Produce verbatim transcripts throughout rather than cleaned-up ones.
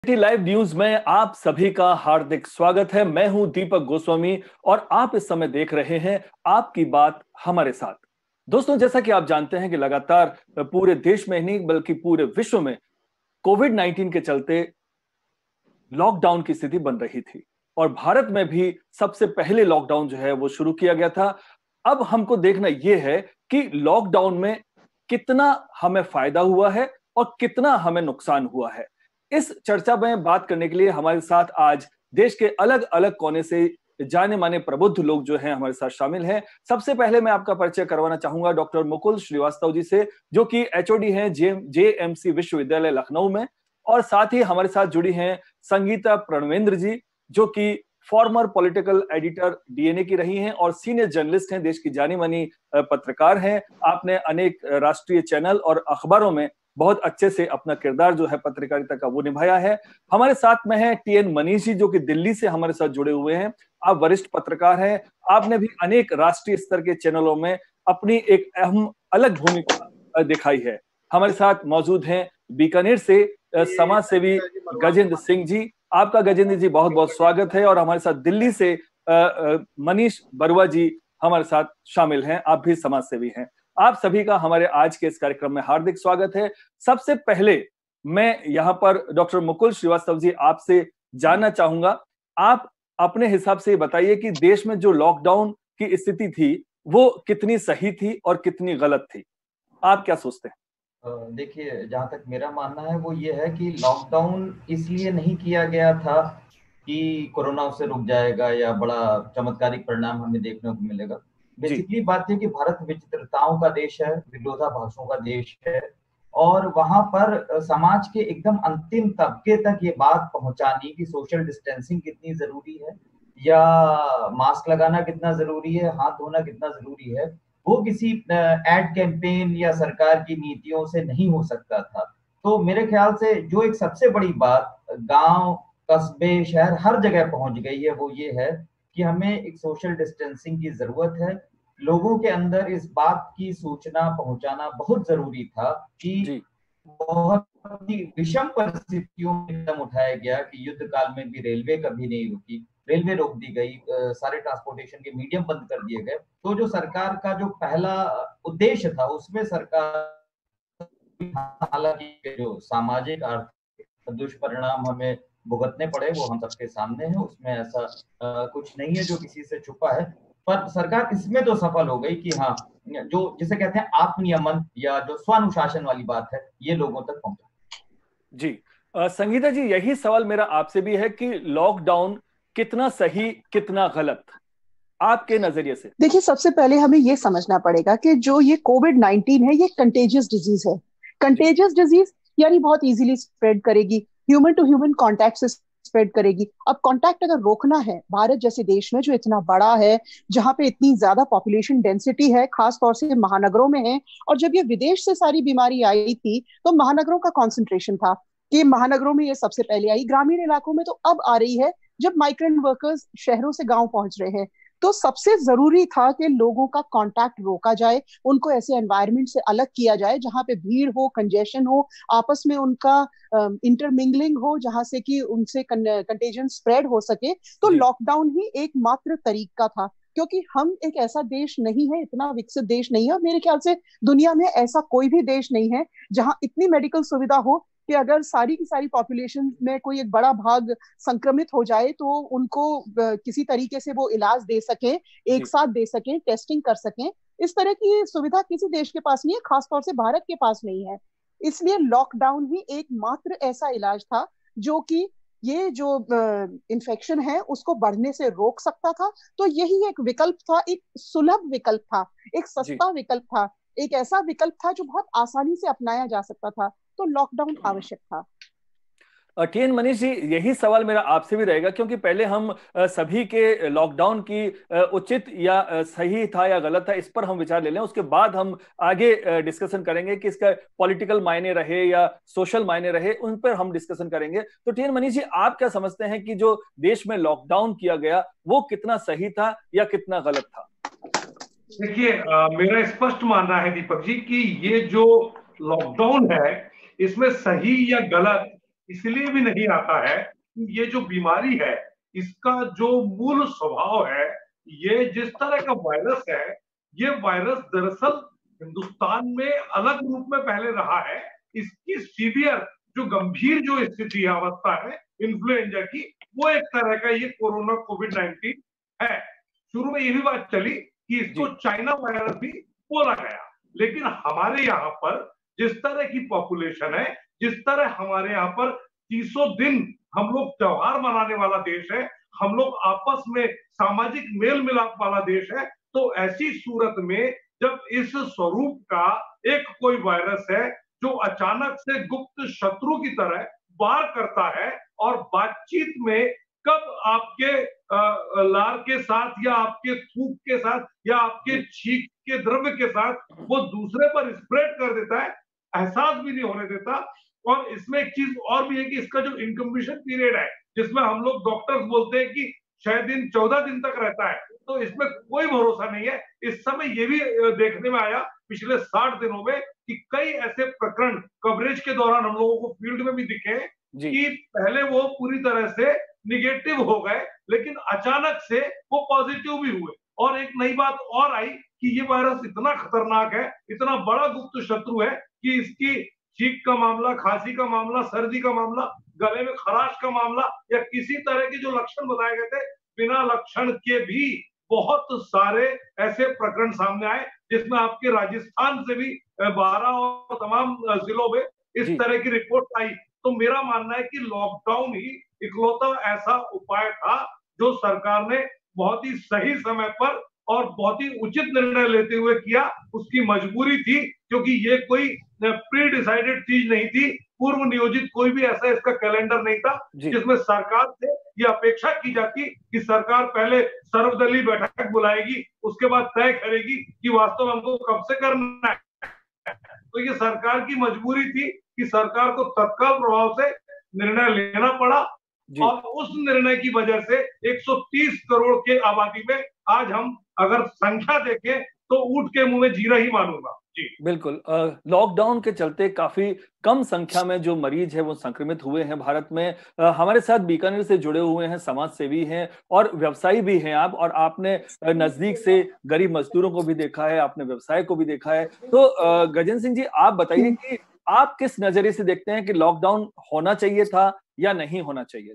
City live news में आप सभी का हार्दिक स्वागत है। मैं हूं दीपक गोस्वामी और आप इस समय देख रहे हैं आपकी बात हमारे साथ। दोस्तों, जैसा कि आप जानते हैं कि लगातार पूरे देश में नहीं बल्कि पूरे विश्व में कोविड नाइन्टीन के चलते लॉकडाउन की स्थिति बन रही थी और भारत में भी सबसे पहले लॉकडाउन जो है वो शुरू किया गया था। अब हमको देखना यह है कि लॉकडाउन में कितना हमें फायदा हुआ है और कितना हमें नुकसान हुआ है। इस चर्चा में बात करने के लिए हमारे साथ आज देश के अलग अलग कोने से जाने माने प्रबुद्ध लोग जो हैं हमारे साथ शामिल हैं। सबसे पहले मैं आपका परिचय करवाना चाहूंगा डॉक्टर मुकुल श्रीवास्तव जी से, जो कि एचओडी हैं जेएमसी विश्वविद्यालय लखनऊ में, और साथ ही हमारे साथ जुड़ी हैं संगीता प्रणवेंद्र जी, जो कि फॉर्मर पॉलिटिकल एडिटर डीएनए की रही हैं और सीनियर जर्नलिस्ट हैं, देश की जानी मानी पत्रकार हैं। आपने अनेक राष्ट्रीय चैनल और अखबारों में बहुत अच्छे से अपना किरदार जो है पत्रकारिता का वो निभाया है। हमारे साथ में है टीएन मनीष जी, जो कि दिल्ली से हमारे साथ जुड़े हुए हैं। आप वरिष्ठ पत्रकार हैं, आपने भी अनेक राष्ट्रीय स्तर के चैनलों में अपनी एक अहम अलग भूमिका दिखाई है। हमारे साथ मौजूद हैं बीकानेर से समाज सेवी गजेंद्र सिंह जी। आपका गजेंद्र जी बहुत बहुत स्वागत है। और हमारे साथ दिल्ली से मनीष बरुआ जी हमारे साथ शामिल हैं, आप भी समाज सेवी हैं। आप सभी का हमारे आज के इस कार्यक्रम में हार्दिक स्वागत है। सबसे पहले मैं यहाँ पर डॉक्टर मुकुल श्रीवास्तव जी आपसे जानना चाहूंगा, आप अपने हिसाब से बताइए कि देश में जो लॉकडाउन की स्थिति थी वो कितनी सही थी और कितनी गलत थी, आप क्या सोचते हैं? देखिए, जहाँ तक मेरा मानना है वो ये है कि लॉकडाउन इसलिए नहीं किया गया था कि कोरोना उससे रुक जाएगा या बड़ा चमत्कारिक परिणाम हमें देखने को मिलेगा। बेसिकली बात है कि भारत विचित्रताओं का देश है, विरोधाभासों का देश है, और वहां पर समाज के एकदम अंतिम तबके तक ये बात पहुंचानी कि सोशल डिस्टेंसिंग कितनी जरूरी है या मास्क लगाना कितना जरूरी है, हाथ धोना कितना जरूरी है, वो किसी एड कैंपेन या सरकार की नीतियों से नहीं हो सकता था। तो मेरे ख्याल से जो एक सबसे बड़ी बात गांव, कस्बे, शहर हर जगह पहुंच गई है वो ये है कि हमें एक सोशल डिस्टेंसिंग की जरूरत है। लोगों के अंदर इस बात की सूचना पहुंचाना बहुत जरूरी था कि बहुत ही विषम परिस्थितियों में कदम उठाया गया कि युद्ध काल में भी रेलवे कभी नहीं रुकी, रेलवे रोक दी गई, सारे ट्रांसपोर्टेशन के मीडियम बंद कर दिए गए। तो जो सरकार का जो पहला उद्देश्य था उसमें सरकार, हालांकि जो सामाजिक आर्थिक दुष्परिणाम हमें भुगतने पड़े वो हम सबके सामने है, उसमें ऐसा आ, कुछ नहीं है जो किसी से छुपा है। पर सरकार इसमें तो सफल हो गई कि हाँ, जो जिसे कहते हैं आत्मनियमन या जो स्वानुशासन वाली बात है, ये लोगों तक पहुंचा। जी आ, संगीता जी, यही सवाल मेरा आपसे भी है कि लॉकडाउन कितना सही कितना गलत आपके नजरिए से? देखिए, सबसे पहले हमें यह समझना पड़ेगा कि जो ये कोविड नाइन्टीन है ये कंटेजियस डिजीज है। कंटेजियस डिजीज यानी बहुत इजीली स्प्रेड करेगी, ह्यूमन टू ह्यूमन कांटेक्ट से स्प्रेड करेगी। अब कांटेक्ट अगर रोकना है, भारत जैसे देश में जो इतना बड़ा है, जहां पे इतनी ज्यादा पॉपुलेशन डेंसिटी है, खास तौर से महानगरों में है, और जब ये विदेश से सारी बीमारी आई थी तो महानगरों का कॉन्सेंट्रेशन था कि महानगरों में ये सबसे पहले आई। ग्रामीण इलाकों में तो अब आ रही है जब माइग्रेंट वर्कर्स शहरों से गांव पहुंच रहे हैं। तो सबसे जरूरी था कि लोगों का कांटेक्ट रोका जाए, उनको ऐसे एनवायरनमेंट से अलग किया जाए जहां पे भीड़ हो, कंजेशन हो, आपस में उनका इंटरमिंगलिंग हो, जहां से कि उनसे कंटेजन स्प्रेड हो सके। तो लॉकडाउन ही एकमात्र तरीका था, क्योंकि हम एक ऐसा देश नहीं है, इतना विकसित देश नहीं है, और मेरे ख्याल से दुनिया में ऐसा कोई भी देश नहीं है जहां इतनी मेडिकल सुविधा हो कि अगर सारी की सारी पॉपुलेशन में कोई एक बड़ा भाग संक्रमित हो जाए तो उनको किसी तरीके से वो इलाज दे सकें, एक साथ दे सकें, टेस्टिंग कर सकें। इस तरह की सुविधा किसी देश के पास नहीं है, खासतौर से भारत के पास नहीं है। इसलिए लॉकडाउन ही एकमात्र ऐसा इलाज था जो कि ये जो इन्फेक्शन है उसको बढ़ने से रोक सकता था। तो यही एक विकल्प था, एक सुलभ विकल्प था, एक सस्ता विकल्प था, एक ऐसा विकल्प था जो बहुत आसानी से अपनाया जा सकता था। तो लॉकडाउन आवश्यक था। टीएन मनीष जी, यही सवाल मेरा आपसे भी रहेगा, क्योंकि पहले हम सभी के लॉकडाउन की उचित या सही था या गलत था इस पर हम विचार ले लें, उसके बाद हम आगे डिस्कशन करेंगे कि इसका पॉलिटिकल मायने रहे या सोशल मायने रहे, उन पर हम डिस्कशन करेंगे। तो टीएन मनीष जी, आप क्या समझते हैं कि जो देश में लॉकडाउन किया गया वो कितना सही था या कितना गलत था? देखिए, मेरा स्पष्ट मानना है दीपक जी कि ये जो लॉकडाउन है इसमें सही या गलत इसलिए भी नहीं आता है कि ये जो बीमारी है इसका जो मूल स्वभाव है, ये जिस तरह का वायरस है, ये वायरस दरअसल हिंदुस्तान में अलग रूप में पहले रहा है। इसकी सीवियर जो गंभीर जो स्थिति है, अवस्था है इन्फ्लुएंजा की, वो एक तरह का ये कोरोना कोविड नाइन्टीन है। शुरू में ये भी बात चली कि इसको चाइना वायरस भी बोला गया, लेकिन हमारे यहाँ पर जिस तरह की पॉपुलेशन है, जिस तरह हमारे यहाँ पर तीसों दिन हम लोग त्योहार मनाने वाला देश है, हम लोग आपस में सामाजिक मेल मिलाप वाला देश है, तो ऐसी सूरत में जब इस स्वरूप का एक कोई वायरस है जो अचानक से गुप्त शत्रु की तरह वार करता है और बातचीत में कब आपके लार के साथ या आपके थूक के साथ या आपके छींक के द्रव्य के साथ वो दूसरे पर स्प्रेड कर देता है, एहसास भी नहीं होने देता। और इसमें एक चीज और भी है कि इसका जो इनकम्बिशन पीरियड है, जिसमें हम लोग डॉक्टर्स बोलते हैं कि छह दिन चौदह दिन तक रहता है, तो इसमें कोई भरोसा नहीं है। इस समय ये भी देखने में आया पिछले साठ दिनों में कि कई ऐसे प्रकरण कवरेज के दौरान हम लोगों को फील्ड में भी दिखे कि पहले वो पूरी तरह से निगेटिव हो गए, लेकिन अचानक से वो पॉजिटिव भी हुए। और एक नई बात और आई कि ये वायरस इतना खतरनाक है, इतना बड़ा गुप्त शत्रु है कि इसकी छींक का मामला, खांसी का मामला, सर्दी का मामला, गले में खराश का मामला या किसी तरह के जो लक्षण बताए गए थे, बिना लक्षण के भी बहुत सारे ऐसे प्रकरण सामने आए, जिसमें आपके राजस्थान से भी बारह और तमाम जिलों में इस तरह की रिपोर्ट आई। तो मेरा मानना है कि लॉकडाउन ही इकलौता ऐसा उपाय था जो सरकार ने बहुत ही सही समय पर और बहुत ही उचित निर्णय लेते हुए किया। उसकी मजबूरी थी, क्योंकि ये कोई प्री डिसाइडेड चीज नहीं थी, पूर्व नियोजित कोई भी ऐसा इसका कैलेंडर नहीं था जिसमें सरकार से ये अपेक्षा की जाती कि सरकार पहले सर्वदलीय बैठक बुलाएगी, उसके बाद तय करेगी कि वास्तव में हमको कब से करना है। तो ये सरकार की मजबूरी थी कि सरकार को तत्काल प्रभाव से निर्णय लेना पड़ा, और उस निर्णय की वजह से एक सौ तीस करोड़ के आबादी में आज हम अगर संख्या देखें तो ऊंट के मुंह में जीरा ही मानूंगा। जी बिल्कुल। लॉकडाउन के चलते काफी कम संख्या में जो मरीज है वो संक्रमित हुए हैं भारत में। आ, हमारे साथ बीकानेर से जुड़े हुए हैं, समाज सेवी हैं और व्यवसायी भी हैं आप, और आपने नजदीक से गरीब मजदूरों को भी देखा है, आपने व्यवसाय को भी देखा है। तो गजेंद्र सिंह जी, आप बताइए कि आप किस नजरिए से देखते हैं कि लॉकडाउन होना चाहिए था या नहीं होना चाहिए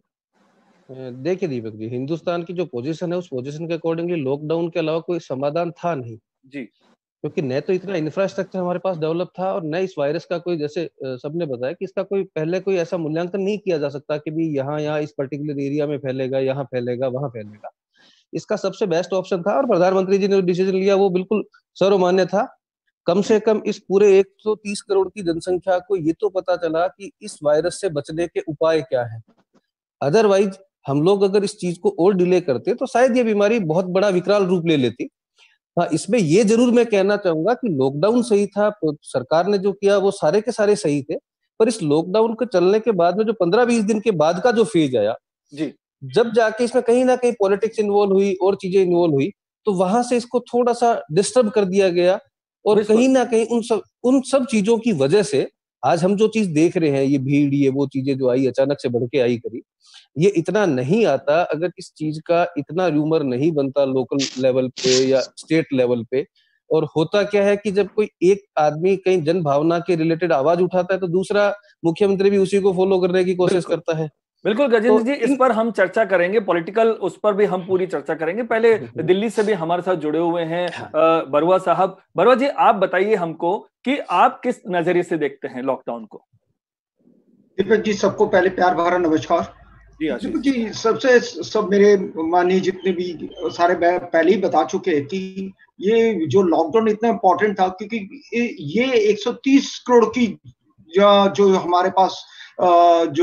था? देखिए दीपक जी, हिंदुस्तान की जो पोजीशन है उस पोजीशन के अकॉर्डिंगली लॉकडाउन के अलावा कोई समाधान था नहीं जी, क्योंकि न तो इतना इंफ्रास्ट्रक्चर हमारे पास डेवलप था और न इस वायरस का कोई, जैसे सबने बताया कि इसका कोई पहले कोई ऐसा मूल्यांकन नहीं किया जा सकता कि भी यहाँ यहाँ इस पर्टिकुलर एरिया में फैलेगा, यहाँ फैलेगा, वहां फैलेगा। इसका सबसे बेस्ट ऑप्शन था और प्रधानमंत्री जी ने जो डिसीजन लिया वो बिल्कुल सर्वमान्य था। कम से कम इस पूरे एक सौ तीस करोड़ की जनसंख्या को ये तो पता चला कि इस वायरस से बचने के उपाय क्या है। अदरवाइज हम लोग अगर इस चीज को और डिले करते तो शायद ये बीमारी बहुत बड़ा विकराल रूप ले लेती। हाँ, इसमें ये जरूर मैं कहना चाहूंगा कि लॉकडाउन सही था, सरकार ने जो किया वो सारे के सारे सही थे, पर इस लॉकडाउन के चलने के बाद में जो पंद्रह बीस दिन के बाद का जो फेज आया जी, जब जाके इसमें कहीं ना कहीं पॉलिटिक्स इन्वॉल्व हुई और चीजें इन्वॉल्व हुई, तो वहां से इसको थोड़ा सा डिस्टर्ब कर दिया गया। और कहीं ना कहीं उन सब उन सब चीजों की वजह से आज हम जो चीज देख रहे हैं, ये भीड़, ये वो चीजें जो आई अचानक से बढ़ के आई करी, ये इतना नहीं आता अगर इस चीज का इतना रूमर नहीं बनता लोकल लेवल पे या स्टेट लेवल पे। और होता क्या है कि जब कोई एक आदमी कहीं जन भावना के रिलेटेड आवाज उठाता है तो दूसरा मुख्यमंत्री भी उसी को फॉलो करने की कोशिश करता है। बिल्कुल गजेंद्र जी, इस पर हम चर्चा करेंगे, पॉलिटिकल उस पर भी हम पूरी चर्चा करेंगे। पहले दिल्ली से भी हमारे साथ जुड़े हुए हैं बरुआ साहब। बरुआ जी, आप बताइए हमको कि आप किस नजरिए से देखते हैं लॉकडाउन को? दीपक जी, सबको पहले प्यार भरा नमस्कार। दीपक जी, सबसे सब मेरे माननीय जितने भी सारे पहले ही बता चुके हैं कि ये जो लॉकडाउन इतना इम्पोर्टेंट था क्योंकि ये एक सौ तीस करोड़ की जो हमारे पास जो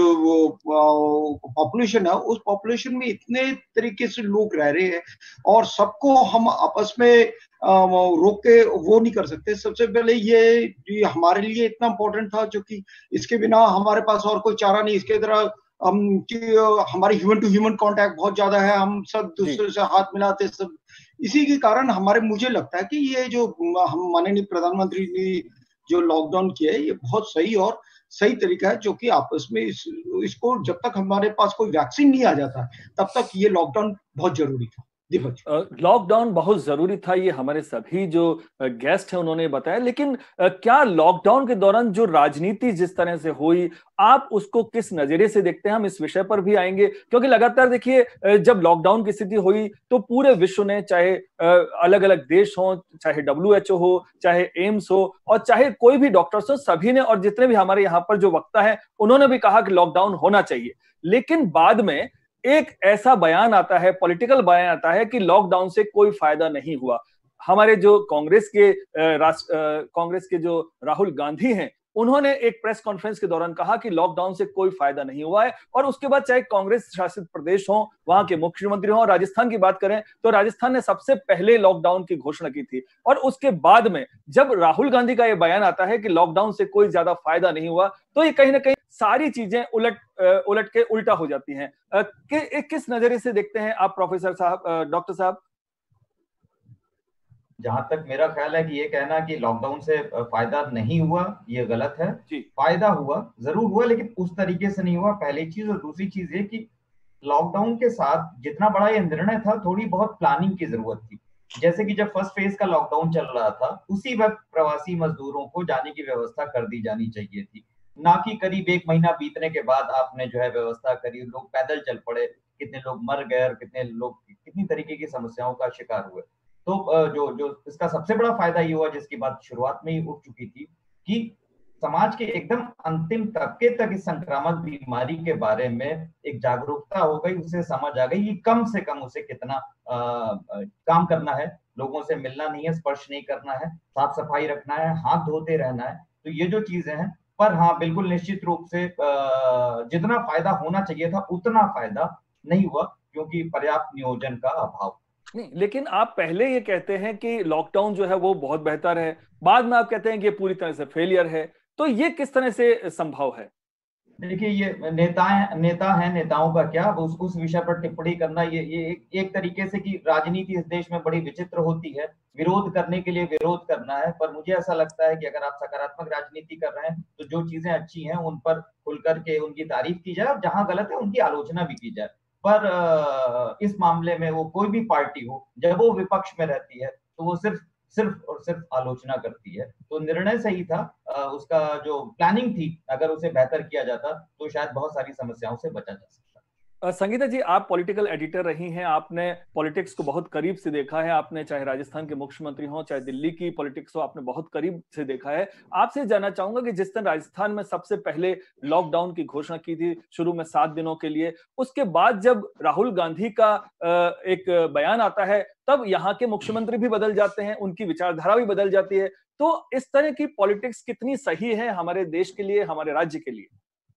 वो पॉपुलेशन है, उस पॉपुलेशन में इतने तरीके से लोग रह रहे हैं और सबको हम आपस में रोक के वो नहीं कर सकते। सबसे पहले ये, ये हमारे लिए इतना इम्पोर्टेंट था जो कि इसके बिना हमारे पास और कोई चारा नहीं। इसके तरह हम कि हमारी ह्यूमन टू ह्यूमन कांटेक्ट बहुत ज्यादा है, हम सब दूसरे से हाथ मिलाते सब। इसी के कारण हमारे मुझे लगता है कि ये जो हम माननीय प्रधानमंत्री ने जो लॉकडाउन किया है ये बहुत सही और सही तरीका है, जो कि आपस में इस, इसको जब तक हमारे पास कोई वैक्सीन नहीं आ जाता तब तक ये लॉकडाउन बहुत जरूरी था। लॉकडाउन बहुत जरूरी था, ये हमारे सभी जो गेस्ट हैं उन्होंने बताया। लेकिन क्या लॉकडाउन के दौरान जो राजनीति जिस तरह से हुई, आप उसको किस नजरिए से देखते हैं? हम इस विषय पर भी आएंगे, क्योंकि लगातार देखिए जब लॉकडाउन की स्थिति हुई तो पूरे विश्व ने, चाहे अलग अलग देश हो, चाहे डब्ल्यू एच ओ हो, चाहे एम्स हो और चाहे कोई भी डॉक्टर्स हो, सभी ने, और जितने भी हमारे यहाँ पर जो वक्ता है उन्होंने भी कहा कि लॉकडाउन होना चाहिए। लेकिन बाद में एक ऐसा बयान आता है, पॉलिटिकल बयान आता है कि लॉकडाउन से कोई फायदा नहीं हुआ। हमारे जो कांग्रेस के राष्ट्र कांग्रेस के जो राहुल गांधी हैं, उन्होंने एक प्रेस कॉन्फ्रेंस के दौरान कहा कि लॉकडाउन से कोई फायदा नहीं हुआ है। और उसके बाद चाहे कांग्रेस शासित प्रदेश हो, वहां के मुख्यमंत्री हो, राजस्थान की बात करें तो राजस्थान ने सबसे पहले लॉकडाउन की घोषणा की थी। और उसके बाद में जब राहुल गांधी का यह बयान आता है कि लॉकडाउन से कोई ज्यादा फायदा नहीं हुआ, तो ये कहीं ना कहीं सारी चीजें उलट उलट के उल्टा हो जाती हैं। कि, किस नजरिए से देखते हैं आप प्रोफेसर साहब, डॉक्टर साहब? जहां तक मेरा ख्याल है कि ये कहना कि लॉकडाउन से फायदा नहीं हुआ, ये गलत है। फायदा हुआ, जरूर हुआ, लेकिन उस तरीके से नहीं हुआ, पहली चीज। और दूसरी चीज ये कि लॉकडाउन के साथ जितना बड़ा ये निर्णय था, थोड़ी बहुत प्लानिंग की जरूरत थी। जैसे कि जब फर्स्ट फेज का लॉकडाउन चल रहा था, उसी वक्त प्रवासी मजदूरों को जाने की व्यवस्था कर दी जानी चाहिए थी, ना कि करीब एक महीना बीतने के बाद आपने जो है व्यवस्था करी, लोग पैदल चल पड़े, कितने लोग मर गए और कितने लोग कितनी तरीके की समस्याओं का शिकार हुए। तो जो जो इसका सबसे बड़ा फायदा ये हुआ, जिसकी बात शुरुआत में ही उठ चुकी थी, कि समाज के एकदम अंतिम तबके तक इस संक्रामक बीमारी के बारे में एक जागरूकता हो गई, उसे समझ आ गई कि कम से कम उसे कितना आ, काम करना है, लोगों से मिलना नहीं है, स्पर्श नहीं करना है, साफ सफाई रखना है, हाथ धोते रहना है। तो ये जो चीजें हैं, पर हाँ बिल्कुल निश्चित रूप से जितना फायदा होना चाहिए था उतना फायदा नहीं हुआ, क्योंकि पर्याप्त नियोजन का अभाव। नहीं, लेकिन आप पहले ये कहते हैं कि लॉकडाउन जो है वो बहुत बेहतर है, बाद में आप कहते हैं कि ये पूरी तरह से फेलियर है, तो ये किस तरह से संभव है? देखिए, ये नेता है, नेता हैं, नेताओं का क्या, उस उस विषय पर टिप्पणी करना, ये ये एक, एक तरीके से कि राजनीति इस देश में बड़ी विचित्र होती है, विरोध करने के लिए विरोध करना है। पर मुझे ऐसा लगता है कि अगर आप सकारात्मक राजनीति कर रहे हैं तो जो चीजें अच्छी हैं उन पर खुल करके उनकी तारीफ की जाए, और जहां गलत है उनकी आलोचना भी की जाए। पर इस मामले में वो कोई भी पार्टी हो, जब वो विपक्ष में रहती है तो वो सिर्फ सिर्फ और सिर्फ आलोचना करती है। तो निर्णय सही था, उसका जो प्लानिंग थी, अगर उसे बेहतर किया जाता तो शायद बहुत सारी समस्याओं से बचा जा सकता। संगीता जी, आप पॉलिटिकल एडिटर रही हैं, आपने पॉलिटिक्स को बहुत करीब से देखा है, आपने चाहे राजस्थान के मुख्यमंत्री हो, चाहे दिल्ली की पॉलिटिक्स हो, आपने बहुत करीब से देखा है। आपसे जानना चाहूंगा कि जिस दिन राजस्थान में सबसे पहले लॉकडाउन की घोषणा की थी, शुरू में सात दिनों के लिए, उसके बाद जब राहुल गांधी का एक बयान आता है, तब यहाँ के मुख्यमंत्री भी बदल जाते हैं, उनकी विचारधारा भी बदल जाती है। तो इस तरह की पॉलिटिक्स कितनी सही है हमारे देश के लिए, हमारे राज्य के लिए?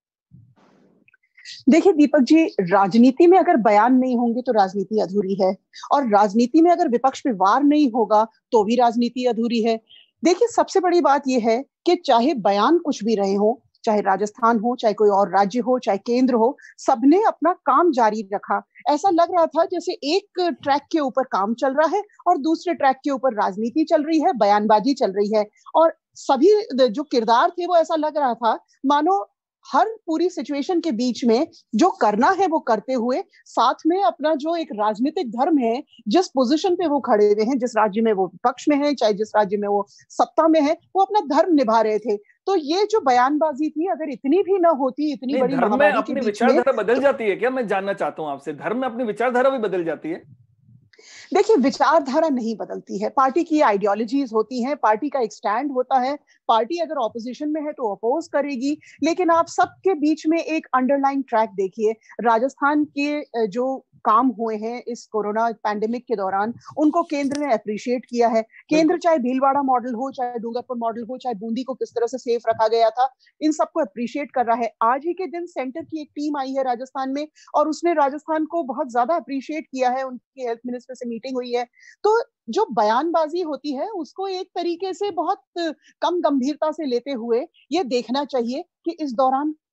देखिए दीपक जी, राजनीति में अगर बयान नहीं होंगे तो राजनीति अधूरी है, और राजनीति में अगर विपक्ष पे वार नहीं होगा तो भी राजनीति अधूरी है। देखिए, सबसे बड़ी बात यह है कि चाहे बयान कुछ भी रहे हो, चाहे राजस्थान हो, चाहे कोई और राज्य हो, चाहे केंद्र हो, सबने अपना काम जारी रखा। ऐसा लग रहा था जैसे एक ट्रैक के ऊपर काम चल रहा है और दूसरे ट्रैक के ऊपर राजनीति चल रही है, बयानबाजी चल रही है। और सभी जो किरदार थे वो ऐसा लग रहा था मानो हर पूरी सिचुएशन के बीच में जो करना है वो करते हुए, साथ में अपना जो एक राजनीतिक धर्म है, जिस पोजीशन पे वो खड़े हुए हैं, जिस राज्य में वो विपक्ष में है, चाहे जिस राज्य में वो सत्ता में है, वो अपना धर्म निभा रहे थे। तो ये जो बयानबाजी थी, अगर इतनी भी ना होती, इतनी बड़ी महामारी के बीच में, विचारधारा बदल जाती है क्या? मैं जानना चाहता हूँ आपसे, धर्म में अपनी विचारधारा भी बदल जाती है? देखिए, विचारधारा नहीं बदलती है, पार्टी की आइडियोलॉजीज होती हैं, पार्टी का एक स्टैंड होता है, पार्टी अगर ऑपोजिशन में है तो अपोज करेगी। लेकिन आप सबके बीच में एक अंडरलाइन ट्रैक देखिए, राजस्थान के जो काम हुए हैं इस कोरोना पैंडेमिक के दौरान, उनको केंद्र ने अप्रिशिएट किया है। केंद्र चाहे भीलवाड़ा मॉडल हो, चाहे डूंगरपुर मॉडल हो, चाहे बूंदी को किस तरह से सेफ रखा गया था, इन सबको अप्रिशिएट कर रहा है। आज ही के दिन सेंटर की एक टीम आई है राजस्थान में, और उसने राजस्थान को बहुत ज्यादा अप्रिशिएट किया है, उनकी हेल्थ मिनिस्टर से मीटिंग हुई है। तो जो बयानबाजी होती है उसको एक तरीके से बहुत कम गंभीरता से लेते हुए ये देखना चाहिए कि इस दौरान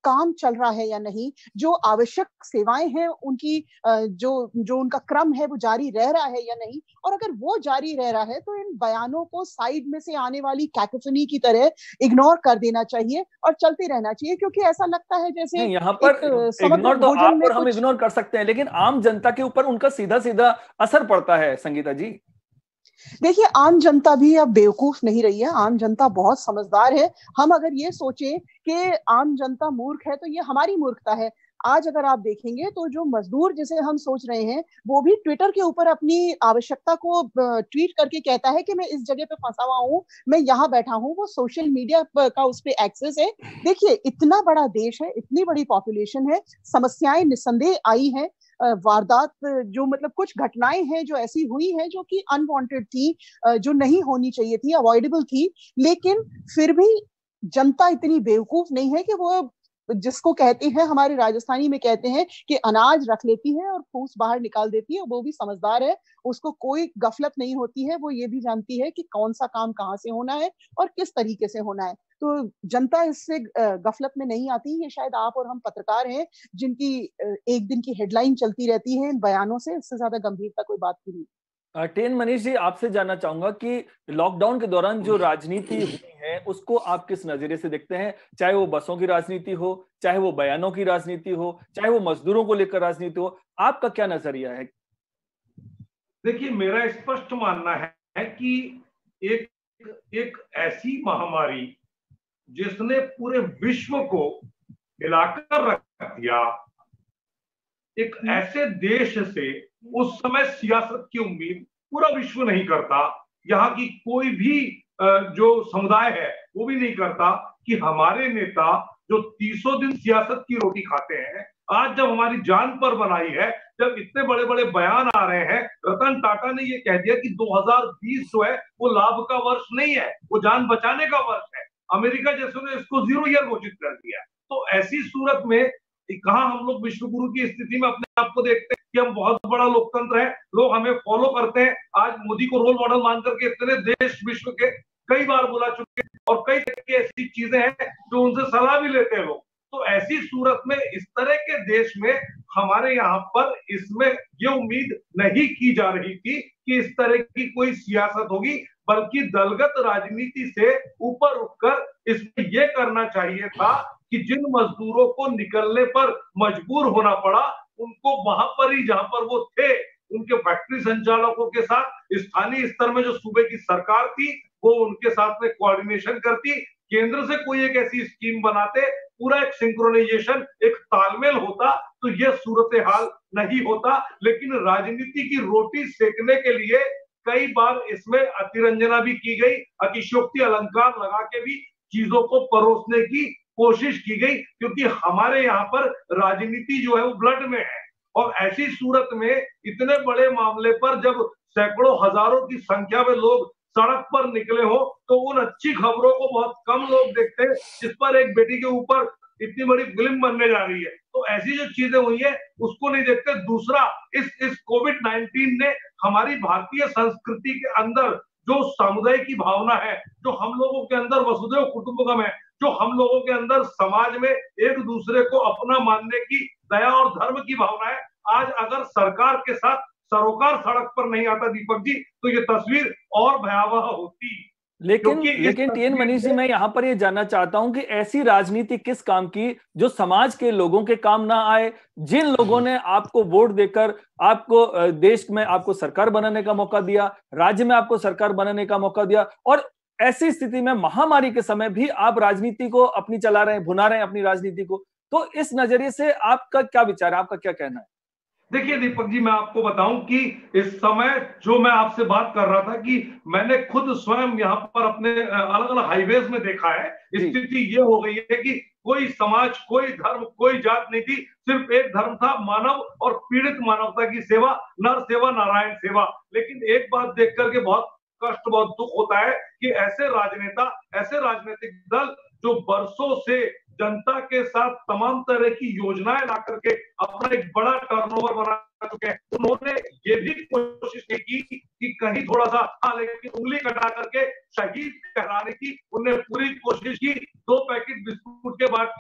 काम चल रहा है या नहीं, जो आवश्यक सेवाएं हैं उनकी जो जो उनका क्रम है वो जारी रह रहा है या नहीं। और अगर वो जारी रह रहा है तो इन बयानों को साइड में से आने वाली कैकोफनी की तरह इग्नोर कर देना चाहिए और चलते रहना चाहिए, क्योंकि ऐसा लगता है जैसे यहाँ पर इग्नोर तो आप और हम इग्नोर कर सकते हैं, लेकिन आम जनता के ऊपर उनका सीधा सीधा असर पड़ता है। संगीता जी, देखिए, आम जनता भी अब बेवकूफ नहीं रही है, आम जनता बहुत समझदार है। हम अगर ये सोचें कि आम जनता मूर्ख है तो ये हमारी मूर्खता है। आज अगर आप देखेंगे तो जो मजदूर जिसे हम सोच रहे हैं वो भी ट्विटर के ऊपर अपनी आवश्यकता को ट्वीट करके कहता है कि मैं इस जगह पे फंसा हुआ हूँ, मैं यहाँ बैठा हूँ। वो सोशल मीडिया का उस पर एक्सेस है। देखिए, इतना बड़ा देश है, इतनी बड़ी पॉपुलेशन है, समस्याएं निस्संदेह आई हैं, वारदात जो मतलब कुछ घटनाएं हैं जो ऐसी हुई हैं जो कि अनवांटेड थी, जो नहीं होनी चाहिए थी, अवॉइडेबल थी, लेकिन फिर भी जनता इतनी बेवकूफ नहीं है कि वो जिसको कहते हैं, हमारे राजस्थानी में कहते हैं कि अनाज रख लेती है और फूस बाहर निकाल देती है। वो भी समझदार है, उसको कोई गफलत नहीं होती है। वो ये भी जानती है कि कौन सा काम कहाँ से होना है और किस तरीके से होना है। तो जनता इससे गफलत में नहीं आती। ये शायद आप और हम पत्रकार हैं जिनकी एक दिन की हेडलाइन चलती रहती है इन बयानों से, इससे ज्यादा गंभीरता कोई बात नहीं। टेन मनीष जी, आपसे जानना चाहूंगा कि लॉकडाउन के दौरान जो राजनीति हुई है उसको आप किस नजरिए से देखते हैं? चाहे वो बसों की राजनीति हो, चाहे वो बयानों की राजनीति हो, चाहे वो मजदूरों को लेकर राजनीति हो, आपका क्या नजरिया है? देखिए, मेरा स्पष्ट मानना है कि एक एक ऐसी महामारी जिसने पूरे विश्व को हिलाकर रख दिया, एक ऐसे देश से उस समय सियासत की उम्मीद पूरा विश्व नहीं करता, यहाँ की कोई भी जो समुदाय है वो भी नहीं करता कि हमारे नेता जो तीसों दिन सियासत की रोटी खाते हैं, आज जब हमारी जान पर बनाई है, जब इतने बड़े बड़े बयान आ रहे हैं। रतन टाटा ने ये कह दिया कि दो हज़ार बीस जो है वो लाभ का वर्ष नहीं है, वो जान बचाने का वर्ष है। अमेरिका जैसे ने इसको जीरो ईयर घोषित कर दिया। तो ऐसी सूरत में कहां हम लोग विश्व गुरु की स्थिति में अपने आप को देखते हैं कि हम बहुत बड़ा लोकतंत्र है, लोग हमें फॉलो करते हैं। आज मोदी को रोल मॉडल मान करके इतने देश विश्व के कई बार बुला चुके हैं और कई तरह की ऐसी चीजें हैं जो उनसे सलाह भी लेते हैं लोग। तो ऐसी सूरत में इस तरह के देश में हमारे यहाँ पर इसमें ये उम्मीद नहीं की जा रही थी कि इस तरह की कोई सियासत होगी, बल्कि दलगत राजनीति से ऊपर उठकर इसमें यह करना चाहिए था कि जिन मजदूरों को निकलने पर मजबूर होना पड़ा, उनको वहां पर ही जहां पर वो थे, उनके फैक्ट्री संचालकों के साथ स्थानीय स्तर में जो सूबे की सरकार थी वो उनके साथ में कोऑर्डिनेशन करती, केंद्र से कोई एक ऐसी स्कीम बनाते, पूरा एक सिंक्रोनाइजेशन, एक तालमेल होता तो ये सूरत हाल नहीं होता। लेकिन राजनीति की रोटी सेकने के लिए कई बार इसमें अतिरंजना भी की गई, अतिशयोक्ति अलंकार लगा के भी चीजों को परोसने की कोशिश की गई, क्योंकि हमारे यहाँ पर राजनीति जो है वो ब्लड में है। और ऐसी सूरत में इतने बड़े मामले पर जब सैकड़ों हजारों की संख्या में लोग सड़क पर निकले हो तो उन अच्छी खबरों को बहुत कम लोग देखते हैं, जिस पर एक बेटी के ऊपर इतनी बड़ी फिल्म बनने जा रही है। तो ऐसी जो चीजें हुई है उसको नहीं देखते। दूसरा, इस इस कोविड नाइनटीन ने हमारी भारतीय संस्कृति के अंदर जो सामुदायिक की भावना है, जो हम लोगों के अंदर वसुधैव कुटुंबकम है, जो हम लोगों के अंदर समाज में एक दूसरे को अपना मानने की दया और धर्म की भावना है, आज अगर सरकार के साथ सरोकार सड़क पर नहीं आता दीपक जी, तो ये तस्वीर और भयावह होती। लेकिन लेकिन टीएन मनीष जी, मैं यहाँ पर ये जानना चाहता हूं कि ऐसी राजनीति किस काम की जो समाज के लोगों के काम ना आए, जिन लोगों ने आपको वोट देकर आपको देश में आपको सरकार बनाने का मौका दिया, राज्य में आपको सरकार बनाने का मौका दिया, और ऐसी स्थिति में महामारी के समय भी आप राजनीति को अपनी चला रहे हैं, भुना रहे हैं अपनी राजनीति को। तो इस नजरिए से आपका क्या विचार है, आपका क्या कहना है? देखिए दीपक जी, मैं आपको बताऊं कि इस समय जो मैं आपसे बात कर रहा था कि मैंने खुद स्वयं यहाँ पर अपने अलग अलग हाईवेज में देखा है, स्थिति ये हो गई है कि कोई समाज, कोई धर्म, कोई जात नहीं थी, सिर्फ एक धर्म था, मानव और पीड़ित मानवता की सेवा, नर सेवा, नारायण सेवा। लेकिन एक बात देख करके बहुत कष्ट, बहुत दुख होता है कि ऐसे राजनेता, ऐसे राजनीतिक दल जो बरसों से जनता के साथ तमाम तरह की योजनाएं ला करके अपना एक बड़ा टर्नओवर बना चुके हैं, उन्होंने ये भी कोशिश नहीं की कि कहीं थोड़ा सा, हाँ, लेकिन उंगली कटा करके शहीद कहलाने की उन्हें पूरी कोशिश की। दो पैकेट बिस्कुट के बांट के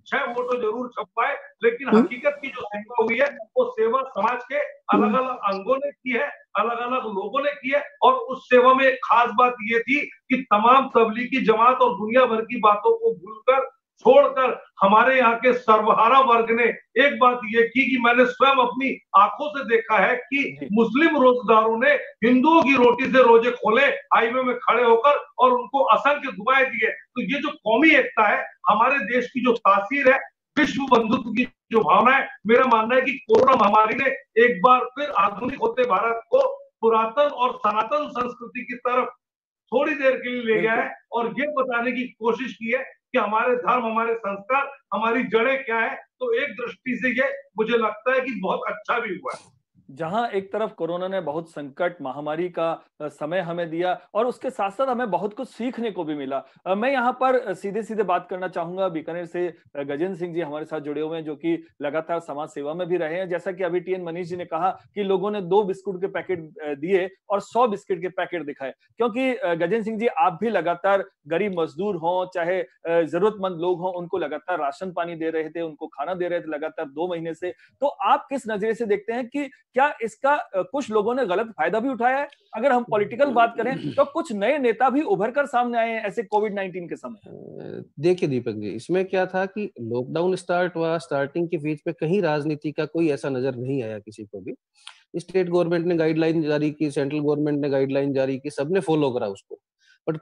छह फोटो जरूर छपवाए, लेकिन हकीकत की जो सेवा हुई है वो सेवा समाज के अलग अलग अंगों ने की है, अलग अलग लोगों ने की है। और उस सेवा में एक खास बात ये थी कि तमाम तबलीगी जमात और दुनिया भर की बातों को भूलकर, छोड़कर हमारे यहाँ के सर्वहारा वर्ग ने एक बात ये की कि मैंने स्वयं अपनी आंखों से देखा है कि मुस्लिम रोजगारों ने हिंदुओं की रोटी से रोजे खोले, हाईवे में खड़े होकर, और उनको असंख्य दुआएं दिए। तो ये जो कौमी एकता है, हमारे देश की जो तासीर है, विश्व बंधुत्व की जो भावना है, मेरा मानना है कि कोरोना महामारी ने एक बार फिर आधुनिक होते भारत को पुरातन और सनातन संस्कृति की तरफ थोड़ी देर के लिए ले गया है और ये बताने की कोशिश की है कि हमारे धर्म, हमारे संस्कार, हमारी जड़ें क्या है। तो एक दृष्टि से ये मुझे लगता है कि बहुत अच्छा भी हुआ है। जहां एक तरफ कोरोना ने बहुत संकट महामारी का समय हमें दिया और उसके साथ साथ हमें बहुत कुछ सीखने को भी मिला। मैं यहाँ पर सीधे सीधे बात करना चाहूंगा, बीकानेर से गजेंद्र सिंह जी हमारे साथ जुड़े हुए हैं, जो कि लगातार समाज सेवा में भी रहे हैं। जैसा कि अभी टी एन मनीष जी ने कहा कि लोगों ने दो बिस्कुट के पैकेट दिए और सौ बिस्किट के पैकेट दिखाए, क्योंकि गजेंद्र सिंह जी आप भी लगातार गरीब मजदूर हों चाहे जरूरतमंद लोग हों, उनको लगातार राशन पानी दे रहे थे, उनको खाना दे रहे थे लगातार दो महीने से। तो आप किस नजरिए से देखते हैं कि क्या इसका कुछ लोगों ने गलत फायदा भी उठाया है? अगर हम पॉलिटिकल बात करें तो कुछ नए नेता भी उभर कर सामने आए हैं ऐसे कोविड नाइनटीन के समय। देखिए दीपक जी, इसमें क्या था कि लॉकडाउन स्टार्ट हुआ, स्टार्टिंग के बीच पे कहीं राजनीति का कोई ऐसा नजर नहीं आया किसी को भी। स्टेट गवर्नमेंट ने गाइडलाइन जारी की, सेंट्रल गवर्नमेंट ने गाइडलाइन जारी की, सबने फॉलो करा उसको। बट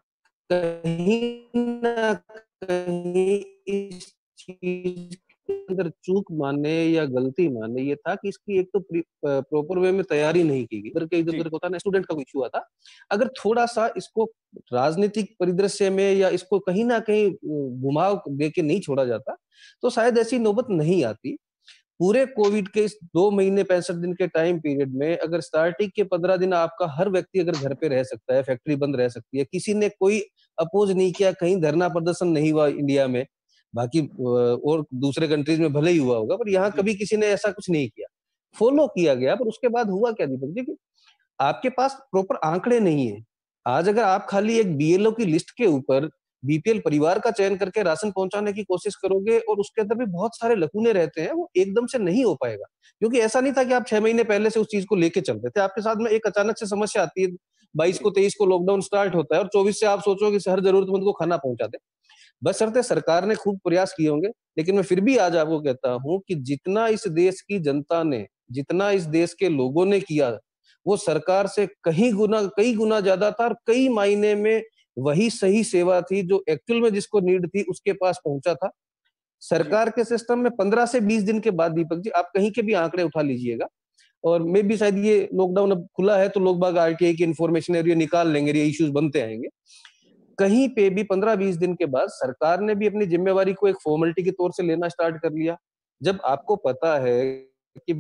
कहीं ना कहीं इस चीज अंदर चूक माने या गलती माने ये था कि इसकी एक तो प्रॉपर वे में तैयारी नहीं की गई। इधर के इधर उधर होता ना, स्टूडेंट का इशू आता। अगर थोड़ा सा इसको राजनीतिक परिदृश्य में या इसको कहीं ना कहीं घुमाव देके नहीं छोड़ा जाता तो शायद ऐसी नौबत नहीं आती। पूरे कोविड के इस दो महीने पैंसठ दिन के टाइम पीरियड में अगर स्टार्टिंग के पंद्रह दिन आपका हर व्यक्ति अगर घर पे रह सकता है, फैक्ट्री बंद रह सकती है, किसी ने कोई अपोज नहीं किया, कहीं धरना प्रदर्शन नहीं हुआ इंडिया में, बाकी और दूसरे कंट्रीज में भले ही हुआ होगा पर यहाँ कभी किसी ने ऐसा कुछ नहीं किया, फॉलो किया गया। पर उसके बाद हुआ क्या दीपक जी कि आपके पास प्रॉपर आंकड़े नहीं है। आज अगर आप खाली एक बीएलओ की लिस्ट के ऊपर बीपीएल परिवार का चयन करके राशन पहुंचाने की कोशिश करोगे और उसके अंदर भी बहुत सारे लकूने रहते हैं, वो एकदम से नहीं हो पाएगा। क्योंकि ऐसा नहीं था कि आप छह महीने पहले से उस चीज को लेके चल रहे थे। आपके साथ में एक अचानक से समस्या आती है, बाईस को तेईस को लॉकडाउन स्टार्ट होता है और चौबीस से आप सोचो कि हर जरूरतमंद को खाना पहुंचा दे। बस शर्ते सरकार ने खूब प्रयास किए होंगे, लेकिन मैं फिर भी आज आपको कहता हूं कि जितना इस देश की जनता ने, जितना इस देश के लोगों ने किया, वो सरकार से कहीं गुना कई गुना ज्यादा था और कई मायने में वही सही सेवा थी जो एक्चुअल में जिसको नीड थी उसके पास पहुंचा था। सरकार के सिस्टम में पंद्रह से बीस दिन के बाद दीपक जी आप कहीं के भी आंकड़े उठा लीजिएगा, और मे भी शायद ये लॉकडाउन अब खुला है तो लोग बाग आरटीआई की इन्फॉर्मेशन एरिया निकाल लेंगे, ये इश्यूज बनते आएंगे। कहीं पे भी पंद्रह बीस दिन के बाद सरकार ने भी अपनी जिम्मेवारी को एक फॉर्मेलिटी के तौर से लेना स्टार्ट कर लिया। जब आपको पता है कि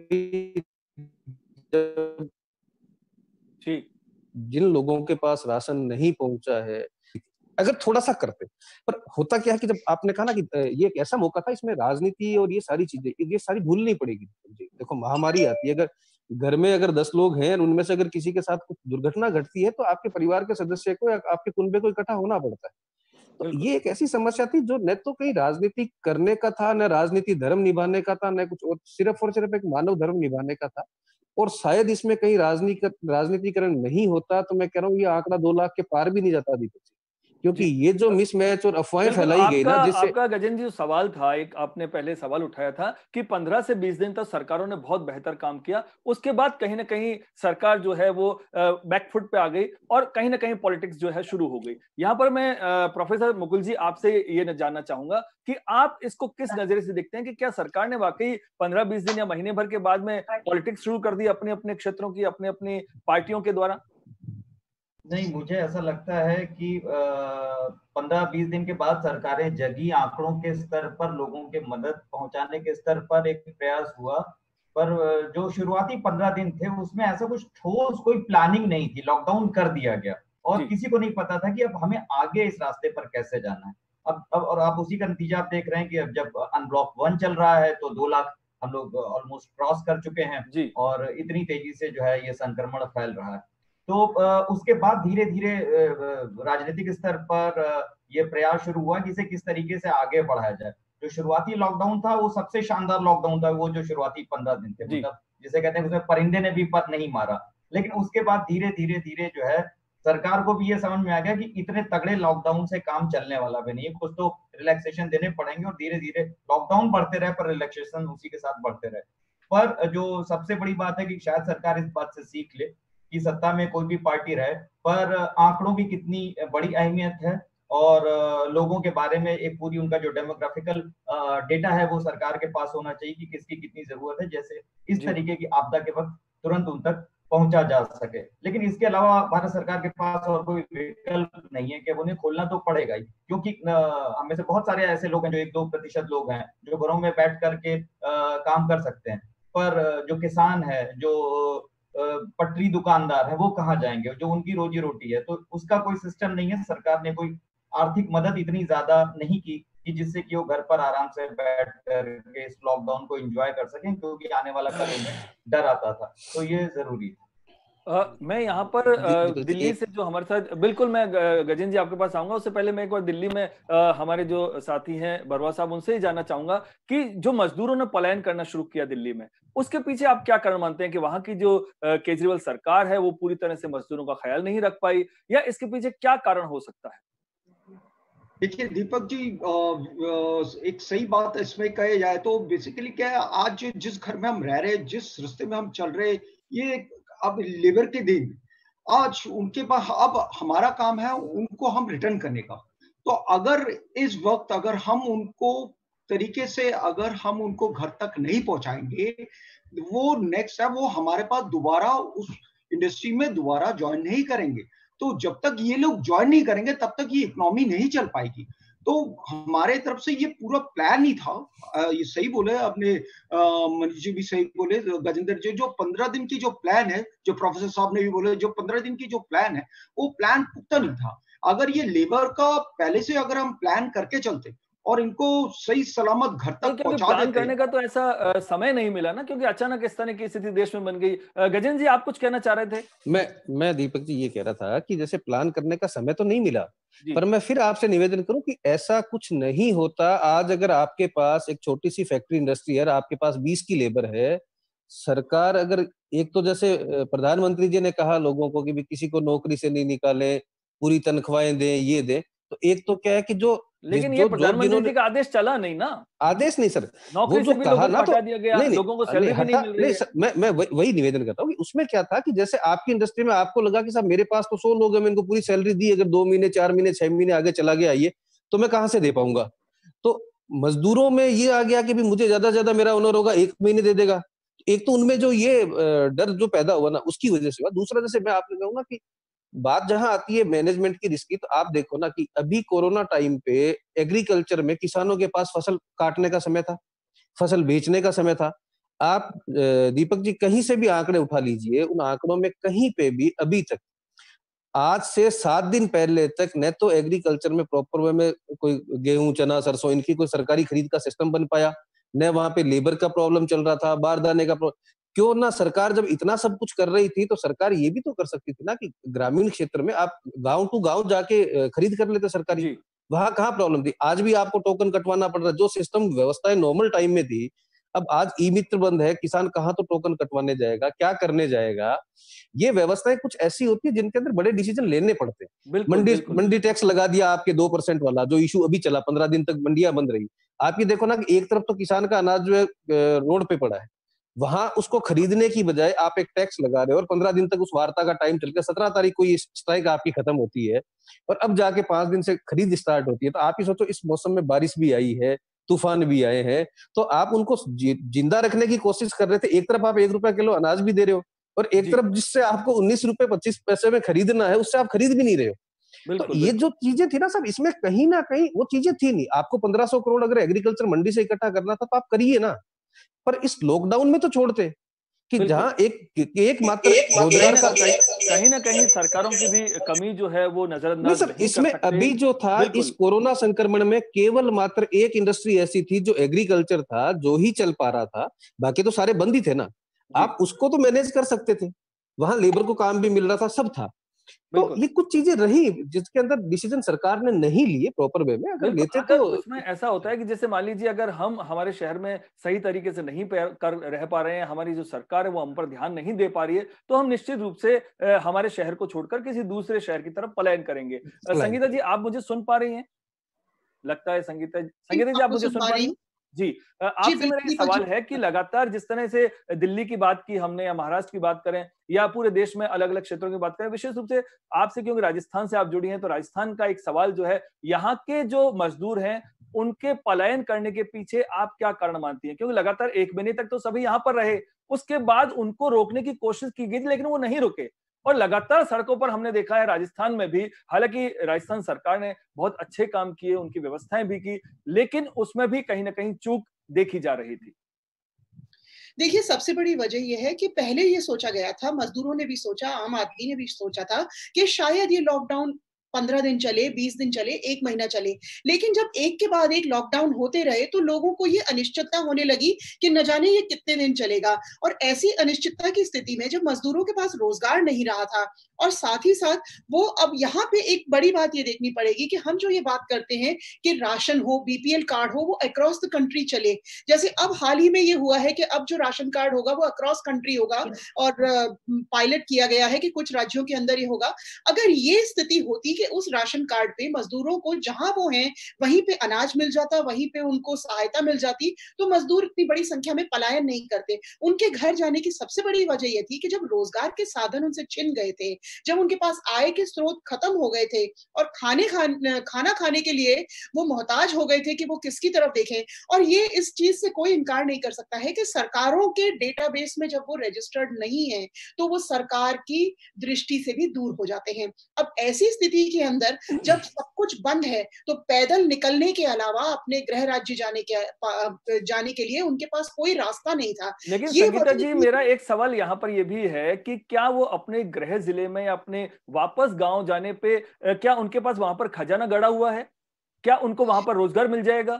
ठीक जिन लोगों के पास राशन नहीं पहुंचा है, अगर थोड़ा सा करते, पर होता क्या है कि जब आपने कहा ना कि ये एक ऐसा मौका था, इसमें राजनीति और ये सारी चीजें ये सारी भूलनी पड़ेगी। देखो महामारी आती है, अगर घर में अगर दस लोग हैं उनमें से अगर किसी के साथ कुछ दुर्घटना घटती है तो आपके परिवार के सदस्य को या आपके कुनबे को इकट्ठा होना पड़ता है। तो ये एक ऐसी समस्या थी जो न तो कहीं राजनीति करने का था, न राजनीति धर्म निभाने का था, न कुछ और, सिर्फ और सिर्फ एक मानव धर्म निभाने का था। और शायद इसमें कहीं राजनीति राजनीतिकरण नहीं होता तो मैं कह रहा हूँ ये आंकड़ा दो लाख के पार भी नहीं जाता दीपक जी, क्योंकि ये जो मिसमैच और अफवाहें फैलाई गई ना, जिससे आपका गजेंद्र जी सवाल था, एक आपने पहले सवाल उठाया था कि पंद्रह से बीस दिन तक सरकारों ने बहुत बेहतर काम किया, उसके बाद कहीं ना कहीं सरकार जो है वो बैकफुट पे आ गई और कहीं ना कहीं पॉलिटिक्स जो है शुरू हो गई। यहाँ पर मैं प्रोफेसर मुकुल जी आपसे ये जानना चाहूंगा कि आप इसको किस नजरिए से देखते हैं कि क्या सरकार ने वाकई पंद्रह बीस दिन या महीने भर के बाद में पॉलिटिक्स शुरू कर दी अपने अपने क्षेत्रों की, अपने अपनी पार्टियों के द्वारा? नहीं, मुझे ऐसा लगता है कि पंद्रह बीस दिन के बाद सरकारें जगी, आंकड़ों के स्तर पर लोगों के मदद पहुंचाने के स्तर पर एक प्रयास हुआ, पर जो शुरुआती पंद्रह दिन थे उसमें ऐसा कुछ ठोस कोई प्लानिंग नहीं थी। लॉकडाउन कर दिया गया और किसी को नहीं पता था कि अब हमें आगे इस रास्ते पर कैसे जाना है। अब अब और आप उसी का नतीजा आप देख रहे हैं कि अब जब अनब्लॉक वन चल रहा है तो दो लाख हम लोग ऑलमोस्ट क्रॉस कर चुके हैं और इतनी तेजी से जो है ये संक्रमण फैल रहा है। तो उसके बाद धीरे धीरे राजनीतिक स्तर पर ये प्रयास शुरू हुआ कि इसे किस तरीके से आगे बढ़ाया जाए। जो शुरुआती लॉकडाउन था वो सबसे शानदार लॉकडाउन था, वो जो शुरुआती पंद्रह दिन थे, मतलब जिसे कहते हैं उसमें परिंदे ने भी पर नहीं मारा। लेकिन उसके बाद धीरे धीरे धीरे जो है सरकार को भी ये समझ में आ गया कि इतने तगड़े लॉकडाउन से काम चलने वाला भी नहीं है, कुछ तो रिलैक्सेशन देने पड़ेंगे, और धीरे धीरे लॉकडाउन बढ़ते रहे पर रिलैक्सेशन उसी के साथ बढ़ते रहे। पर जो सबसे बड़ी बात है कि शायद सरकार इस बात से सीख ले कि सत्ता में कोई भी पार्टी रहे, पर आंकड़ों की कितनी बड़ी अहमियत है, और लोगों के बारे में एक पूरी उनका जो डेमोग्राफिकल डेटा है वो सरकार के पास होना चाहिए कि किसकी कितनी जरूरत है, जैसे इस तरीके की आपदा के वक्त तुरंत उन तक पहुंचा जा सके। लेकिन इसके अलावा भारत सरकार के पास और कोई विकल्प नहीं है कि उन्हें खोलना तो पड़ेगा ही, क्योंकि हम में से बहुत सारे ऐसे लोग हैं जो एक दो प्रतिशत लोग हैं जो घरों में बैठ करके काम कर सकते हैं, पर जो किसान है, जो पटरी दुकानदार है, वो कहाँ जाएंगे, जो उनकी रोजी रोटी है, तो उसका कोई सिस्टम नहीं है। सरकार ने कोई आर्थिक मदद इतनी ज्यादा नहीं की कि जिससे कि वो घर पर आराम से बैठ करके इस लॉकडाउन को एंजॉय कर सकें, क्योंकि आने वाला कल में डर आता था, तो ये जरूरी है। आ, मैं यहाँ पर आ, दिल्ली से जो हमारे साथ, बिल्कुल मैं गजेंद्र जी आपके पास आऊंगा, उससे पहले मैं एक बार दिल्ली में आ, हमारे जो साथी हैं बरवा साहब, उनसे ही जानना चाहूंगा कि जो मजदूरों ने पलायन करना शुरू किया दिल्ली में, उसके पीछे आप क्या कारण मानते हैं कि वहां की जो केजरीवाल सरकार है वो पूरी तरह से मजदूरों का ख्याल नहीं रख पाई, या इसके पीछे क्या कारण हो सकता है? देखिए दीपक जी, एक सही बात इसमें कहे जाए तो बेसिकली क्या है, आज जिस घर में हम रह रहे, जिस रिश्ते में हम चल रहे, ये अब लेबर के दिन, आज उनके पास, अब हमारा काम है उनको हम रिटर्न करने का। तो अगर इस वक्त अगर हम उनको तरीके से अगर हम उनको घर तक नहीं पहुंचाएंगे, वो नेक्स्ट है वो हमारे पास दोबारा उस इंडस्ट्री में दोबारा ज्वाइन नहीं करेंगे। तो जब तक ये लोग ज्वाइन नहीं करेंगे तब तक ये इकोनॉमी नहीं चल पाएगी। तो हमारे तरफ से ये पूरा प्लान ही था, ये सही बोले आपने, मनीष जी भी सही बोले, गजेंद्र जी, जो पंद्रह दिन की जो प्लान है, जो प्रोफेसर साहब ने भी बोले, जो पंद्रह दिन की जो प्लान है वो प्लान पुख्ता नहीं था। अगर ये लेबर का पहले से अगर हम प्लान करके चलते और इनको सही सलामत घर तक पहुंचा देते, करने का तो ऐसा समय नहीं मिला ना, क्योंकि अचानक इस तरह की स्थिति देश में बन गई। गजेंद्र जी आप कुछ कहना चाह रहे थे? मैं मैं दीपक जी ये कह रहा था कि जैसे प्लान करने का समय तो नहीं मिला, पर मैं फिर आपसे निवेदन करूं कि ऐसा कुछ नहीं होता। आज अगर आपके पास एक छोटी सी फैक्ट्री इंडस्ट्री है, आपके पास बीस की लेबर है, सरकार अगर एक तो जैसे प्रधानमंत्री जी ने कहा लोगों को कि भी किसी को नौकरी से नहीं निकालें, पूरी तनख्वाहें दें, ये दें, तो एक तो क्या है कि जो, लेकिन ये प्रधानमंत्री जी का आदेश चला नहीं ना। आदेश नहीं सर, वो जो कहा ना, तो दिया गया, नहीं, लोगों को सैलरी भी नहीं मिल रही है। मैं मैं वही निवेदन करता हूँ कि उसमें क्या था कि जैसे आपकी इंडस्ट्री में आपको लगा कि साहब मेरे पास तो सौ लोग हैं, मैं इनको पूरी सैलरी दी, अगर दो महीने चार महीने छह महीने आगे चला गया ये, तो मैं कहाँ से दे पाऊंगा। तो मजदूरों में ये आ गया कि भी मुझे ज्यादा ज्यादा मेरा ओनर होगा, एक महीने दे देगा। एक तो उनमें जो ये डर जो पैदा हुआ ना, उसकी वजह से हुआ। दूसरा, जैसे मैं आपने कहूंगा कि बात जहां आती है मैनेजमेंट की रिस्क की, तो आप देखो ना कि अभी कोरोना टाइम पे एग्रीकल्चर में किसानों के पास फसल काटने का समय था, फसल बेचने का समय था। आप दीपक जी कहीं से भी आंकड़े उठा लीजिए, उन आंकड़ों में कहीं पे भी अभी तक आज से सात दिन पहले तक न तो एग्रीकल्चर में प्रॉपर वे में कोई गेहूं चना सरसों इनकी कोई सरकारी खरीद का सिस्टम बन पाया, न वहां पे लेबर का प्रॉब्लम चल रहा था, बारदाने का प्रॉब्लम। क्यों ना सरकार जब इतना सब कुछ कर रही थी तो सरकार ये भी तो कर सकती थी ना कि ग्रामीण क्षेत्र में आप गांव टू गांव जाके खरीद कर लेते सरकारी। वहां कहाँ प्रॉब्लम थी? आज भी आपको टोकन कटवाना पड़ रहा है। जो सिस्टम व्यवस्थाएं नॉर्मल टाइम में थी, अब आज ई मित्र बंद है, किसान कहाँ तो टोकन कटवाने जाएगा, क्या करने जाएगा। ये व्यवस्थाएं कुछ ऐसी होती है जिनके अंदर बड़े डिसीजन लेने पड़ते हैं। मंडी मंडी टैक्स लगा दिया आपके दो परसेंट वाला, जो इशू अभी चला, पंद्रह दिन तक मंडियां बंद रही। आप ये देखो ना कि एक तरफ तो किसान का अनाज जो है रोड पे पड़ा है, वहां उसको खरीदने की बजाय आप एक टैक्स लगा रहे हो, और पंद्रह दिन तक उस वार्ता का टाइम चल गया, सत्रह तारीख को ये स्ट्राइक आपकी खत्म होती है, और अब जाके पांच दिन से खरीद स्टार्ट होती है। तो आप ही सोचो, इस मौसम में बारिश भी आई है, तूफान भी आए हैं, तो आप उनको जिंदा रखने की कोशिश कर रहे थे। एक तरफ आप एक रुपया किलो अनाज भी दे रहे हो, और एक तरफ जिससे आपको उन्नीस रुपए पच्चीस पैसे में खरीदना है, उससे आप खरीद भी नहीं रहे हो। तो ये जो चीजें थी ना सब, इसमें कहीं ना कहीं वो चीजें थी नहीं। आपको पंद्रह सौ करोड़ अगर एग्रीकल्चर मंडी से इकट्ठा करना था तो आप करिए ना, पर इस लॉकडाउन में तो छोड़ते कि जहां एक एक मात्र रोजगार का कहीं ना कहीं सरकारों की भी कमी जो है वो नजरअंदाज नहीं सर। इसमें अभी जो था, इस कोरोना संक्रमण में केवल मात्र एक इंडस्ट्री ऐसी थी जो एग्रीकल्चर था, जो ही चल पा रहा था, बाकी तो सारे बंद ही थे ना। आप उसको तो मैनेज कर सकते थे, वहां लेबर को काम भी मिल रहा था, सब था। तो ये कुछ चीजें रही जिसके अंदर डिसीजन सरकार ने नहीं लिए प्रॉपर वे में, अगर लेते अगर तो उसमें ऐसा होता है कि जैसे मान लीजिए अगर हम हमारे शहर में सही तरीके से नहीं कर रह पा रहे हैं, हमारी जो सरकार है वो हम पर ध्यान नहीं दे पा रही है, तो हम निश्चित रूप से हमारे शहर को छोड़कर किसी दूसरे शहर की तरफ पलायन करेंगे। संगीता जी, आप मुझे सुन पा रही हैं? लगता है संगीता संगीता जी आप मुझे सुन पा रही हैं? जी, आपसे मेरा ये सवाल है कि लगातार जिस तरह से दिल्ली की बात की हमने, या महाराष्ट्र की बात करें, या पूरे देश में अलग अलग क्षेत्रों की बात करें, विशेष रूप से आपसे क्योंकि राजस्थान से आप जुड़ी हैं, तो राजस्थान का एक सवाल जो है, यहाँ के जो मजदूर हैं उनके पलायन करने के पीछे आप क्या कारण मानती हैं? क्योंकि लगातार एक महीने तक तो सभी यहाँ पर रहे, उसके बाद उनको रोकने की कोशिश की गई, लेकिन वो नहीं रुके और लगातार सड़कों पर हमने देखा है राजस्थान में भी, हालांकि राजस्थान सरकार ने बहुत अच्छे काम किए, उनकी व्यवस्थाएं भी की, लेकिन उसमें भी कहीं ना कहीं चूक देखी जा रही थी। देखिए, सबसे बड़ी वजह यह है कि पहले ये सोचा गया था, मजदूरों ने भी सोचा, आम आदमी ने भी सोचा था कि शायद ये लॉकडाउन पंद्रह दिन चले, बीस दिन चले, एक महीना चले, लेकिन जब एक के बाद एक लॉकडाउन होते रहे तो लोगों को ये अनिश्चितता होने लगी कि न जाने ये कितने दिन चलेगा। और ऐसी अनिश्चितता की स्थिति में जब मजदूरों के पास रोजगार नहीं रहा था, और साथ ही साथ वो अब यहाँ पे एक बड़ी बात ये देखनी पड़ेगी कि हम जो ये बात करते हैं कि राशन हो, बीपीएल कार्ड हो, वो अक्रॉस द कंट्री चले। जैसे अब हाल ही में ये हुआ है कि अब जो राशन कार्ड होगा वो अक्रॉस कंट्री होगा, और पायलट किया गया है कि कुछ राज्यों के अंदर ये होगा। अगर ये स्थिति होती कि उस राशन कार्ड पे मजदूरों को जहां वो हैं वहीं पे अनाज मिल जाता, वहीं पे उनको सहायता मिल जाती, तो मजदूर इतनी बड़ी संख्या में पलायन नहीं करते। उनके घर जाने की सबसे बड़ी वजह यह थी कि जब रोजगार के साधन उनसे छिन गए थे, जब उनके पास आय के स्रोत खत्म हो गए थे और खाने खान, खाना खाने के लिए वो मोहताज हो गए थे कि वो किसकी तरफ देखें। और ये इस चीज से कोई इनकार नहीं कर सकता है कि सरकारों के डेटाबेस में जब वो रजिस्टर्ड नहीं है तो वो सरकार की दृष्टि से भी दूर हो जाते हैं। अब ऐसी स्थिति के अंदर जब सब कुछ बंद है तो पैदल निकलने के अलावा अपने गृह राज्य जाने के जाने के लिए उनके पास कोई रास्ता नहीं था। लेकिन संगीता जी, मेरा एक सवाल यहाँ पर यह भी है कि क्या वो अपने गृह जिले में, अपने वापस गांव जाने पे, क्या उनके पास वहां पर खजाना गड़ा हुआ है? क्या उनको वहां पर रोजगार मिल जाएगा?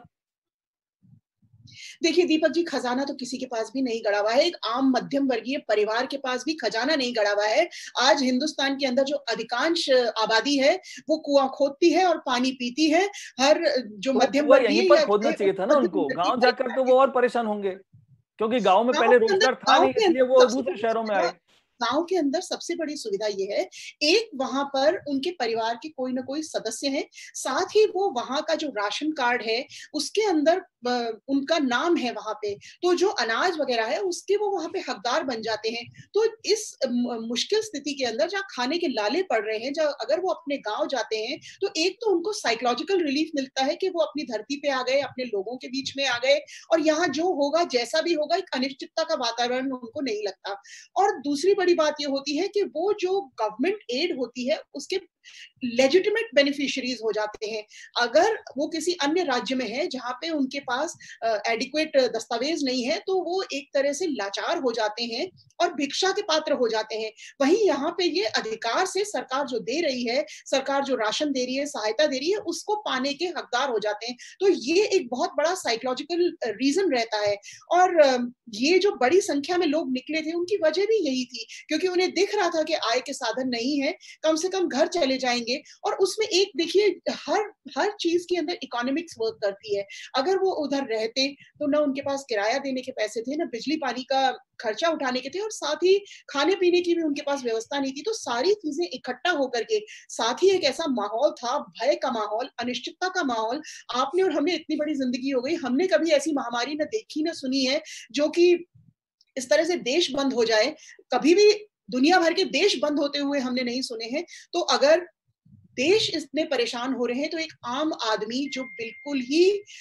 देखिए दीपक जी, खजाना तो किसी के पास भी नहीं गड़ा हुआ है। एक आम मध्यम वर्गीय परिवार के पास भी खजाना नहीं गड़ा हुआ है। आज हिंदुस्तान के अंदर जो अधिकांश आबादी है वो कुआं खोदती है और पानी पीती है। हर जो तो मध्यम वर्गीय यहीं पर खोदना चाहिए था ना उनको, गांव जाकर तो वो और परेशान होंगे, क्योंकि गांव में पहले रोजगार था नहीं, इसलिए वो दूसरे शहरों में आए। गांव के अंदर सबसे बड़ी सुविधा ये है, एक वहां पर उनके परिवार के कोई ना कोई सदस्य हैं, साथ ही वो वहां का जो राशन कार्ड है उसके अंदर उनका नाम है वहां पे, तो जो अनाज वगैरह है उसके वो वहां पे हकदार बन जाते हैं। तो इस मुश्किल स्थिति के अंदर जहाँ खाने के लाले पड़ रहे हैं, जब अगर वो अपने गांव जाते हैं तो एक तो उनको साइकोलॉजिकल रिलीफ मिलता है कि वो अपनी धरती पे आ गए, अपने लोगों के बीच में आ गए, और यहाँ जो होगा जैसा भी होगा एक अनिश्चितता का वातावरण उनको नहीं लगता। और दूसरी बड़ी बात ये होती है कि वो जो गवर्नमेंट एड होती है उसके लेजिटिमेट बेनिफिशियरीज हो जाते हैं। अगर वो किसी अन्य राज्य में है जहां पे उनके पास एडिक्वेट दस्तावेज नहीं है तो वो एक तरह से लाचार हो जाते हैं और भिक्षा के पात्र हो जाते हैं। वहीं यहाँ पे ये अधिकार से सरकार जो दे रही है, सरकार जो राशन दे रही है, सहायता दे रही है, उसको पाने के हकदार हो जाते हैं। तो ये एक बहुत बड़ा साइकोलॉजिकल रीजन रहता है। और ये जो बड़ी संख्या में लोग निकले थे उनकी वजह भी यही थी, क्योंकि उन्हें दिख रहा था कि आय के साधन नहीं है, कम से कम घर चले जाएंगे। और उसमें एक देखिए, हर हर चीज के अंदर इकोनॉमिक्स वर्क करती है। अगर वो उधर रहते तो ना उनके पास किराया देने के पैसे थे, ना बिजली पानी का खर्चा उठाने के थे, और साथ ही खाने पीने की भी उनके पास व्यवस्था नहीं थी। तो सारी चीजें इकट्ठा होकर के, साथ ही एक ऐसा माहौल था, भय का माहौल, अनिश्चितता का माहौल। आपने और हमने इतनी बड़ी जिंदगी हो गई, हमने कभी ऐसी महामारी न देखी न सुनी है जो कि इस तरह से देश बंद हो जाए। कभी भी दुनिया भर के देश बंद होते हुए हमने नहीं सुने हैं। तो अगर देश इतने परेशान हो रहे हैं तो एक आम आदमी जो बिल्कुल ही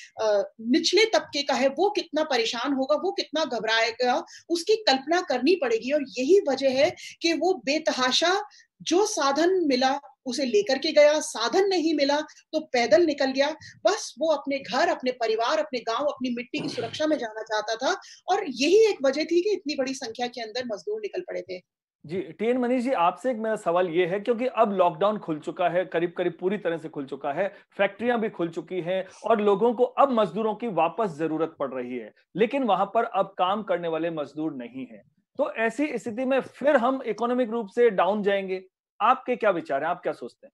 निचले तबके का है वो कितना परेशान होगा, वो कितना घबराएगा, उसकी कल्पना करनी पड़ेगी। और यही वजह है कि वो बेतहाशा जो साधन मिला उसे लेकर के गया, साधन नहीं मिला तो पैदल निकल गया। बस वो अपने घर, अपने परिवार, अपने गांव, अपनी मिट्टी की सुरक्षा में जाना चाहता था। और यही एक वजह थी कि इतनी बड़ी संख्या के अंदर मजदूर निकल पड़े थे। जी, टी एन मनीष जी, आपसे एक मेरा सवाल ये है, क्योंकि अब लॉकडाउन खुल चुका है, करीब करीब पूरी तरह से खुल चुका है, फैक्ट्रियां भी खुल चुकी हैं और लोगों को अब मजदूरों की वापस जरूरत पड़ रही है, लेकिन वहां पर अब काम करने वाले मजदूर नहीं हैं। तो ऐसी स्थिति में फिर हम इकोनॉमिक रूप से डाउन जाएंगे। आपके क्या विचार हैं, आप क्या सोचते हैं?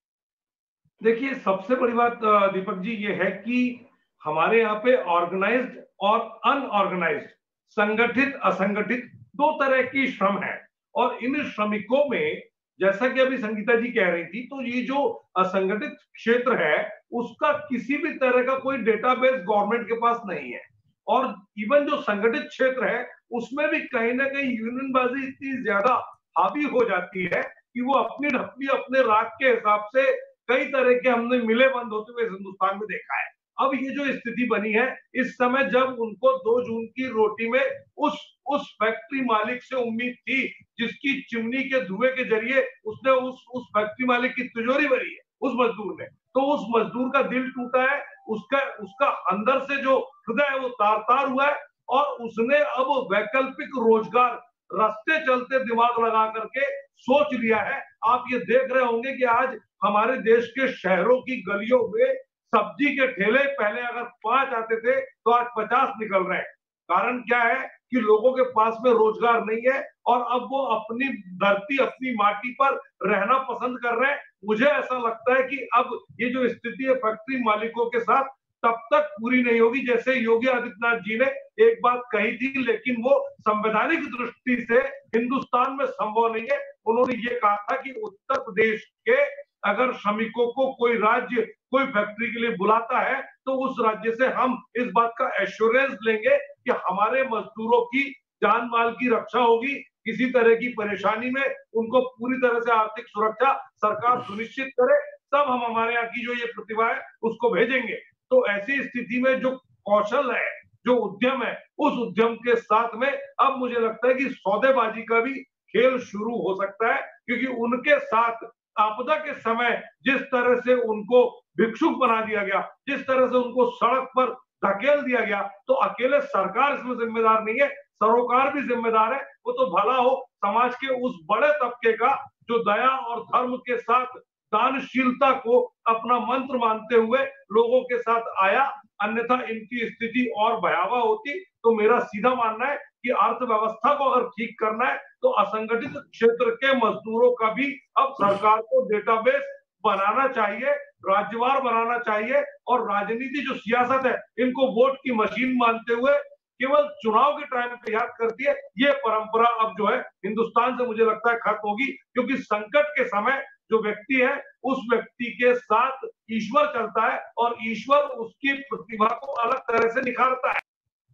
देखिए, सबसे बड़ी बात दीपक जी ये है कि हमारे यहाँ पे ऑर्गेनाइज्ड और अनऑर्गेनाइज्ड, संगठित असंगठित, दो तरह की श्रम है। और इन श्रमिकों में, जैसा कि अभी संगीता जी कह रही थी, तो ये जो असंगठित क्षेत्र है उसका किसी भी तरह का कोई डेटाबेस गवर्नमेंट के पास नहीं है। और इवन जो संगठित क्षेत्र है उसमें भी कहीं ना कहीं यूनियनबाजी इतनी ज्यादा हावी हो जाती है कि वो अपनी ढप्पी अपने राग के हिसाब से कई तरह के हमने मिले बंद होते हुए हिंदुस्तान में देखा है। अब ये जो स्थिति बनी है इस समय, जब उनको दो जून की रोटी में उस उस फैक्ट्री मालिक से उम्मीद थी जिसकी चिमनी के धुएं के जरिए उसने उस उस फैक्ट्री मालिक की तिजोरी भरी है उस मजदूर ने, तो उस मजदूर का दिल टूटा है, उसका उसका अंदर से जो हृदय है वो तार तार हुआ है। और उसने अब वैकल्पिक रोजगार रास्ते चलते दिमाग लगा करके सोच लिया है। आप ये देख रहे होंगे कि आज हमारे देश के शहरों की गलियों में सब्जी के ठेले पहले अगर पांच आते थे तो आज पचास निकल रहे हैं। कारण क्या है कि लोगों के पास में रोजगार नहीं है और अब वो अपनी धरती, अपनी माटी पर रहना पसंद कर रहे हैं। मुझे ऐसा लगता है कि अब ये जो स्थिति है फैक्ट्री मालिकों के साथ तब तक पूरी नहीं होगी। जैसे योगी आदित्यनाथ जी ने एक बात कही थी, लेकिन वो संवैधानिक दृष्टि से हिंदुस्तान में संभव नहीं है। उन्होंने ये कहा था कि उत्तर प्रदेश के अगर श्रमिकों को कोई राज्य कोई फैक्ट्री के लिए बुलाता है तो उस राज्य से हम इस बात का एश्योरेंस लेंगे कि हमारे मजदूरों की जान माल की रक्षा होगी, किसी तरह की परेशानी में उनको पूरी तरह से आर्थिक सुरक्षा सरकार सुनिश्चित करे, तब हम हमारे यहाँ की जो ये प्रतिभा है उसको भेजेंगे। तो ऐसी स्थिति में जो कौशल है, जो उद्यम है, उस उद्यम के साथ में अब मुझे लगता है कि सौदेबाजी का भी खेल शुरू हो सकता है, क्योंकि उनके साथ आपदा के समय जिस तरह से उनको भिक्षुक बना दिया गया, जिस तरह से उनको सड़क पर धकेल दिया गया, तो अकेले सरकार इसमें जिम्मेदार नहीं है, सरोकार भी जिम्मेदार है। वो तो भला हो समाज के उस बड़े तबके का जो दया और धर्म के साथ दानशीलता को अपना मंत्र मानते हुए लोगों के साथ आया, अन्यथा इनकी स्थिति और भयावह होती। तो मेरा सीधा मानना है कि अर्थव्यवस्था को अगर ठीक करना है तो असंगठित क्षेत्र के मजदूरों का भी अब सरकार को डेटाबेस बनाना चाहिए, राज्यवार बनाना चाहिए। और राजनीति जो सियासत है इनको वोट की मशीन मानते हुए केवल चुनाव के टाइम पे याद करती है, ये परंपरा अब जो है हिंदुस्तान से मुझे लगता है खत्म होगी। क्योंकि संकट के समय जो व्यक्ति है उस व्यक्ति के साथ ईश्वर चलता है और ईश्वर उसकी प्रतिभा को अलग तरह से निखारता है।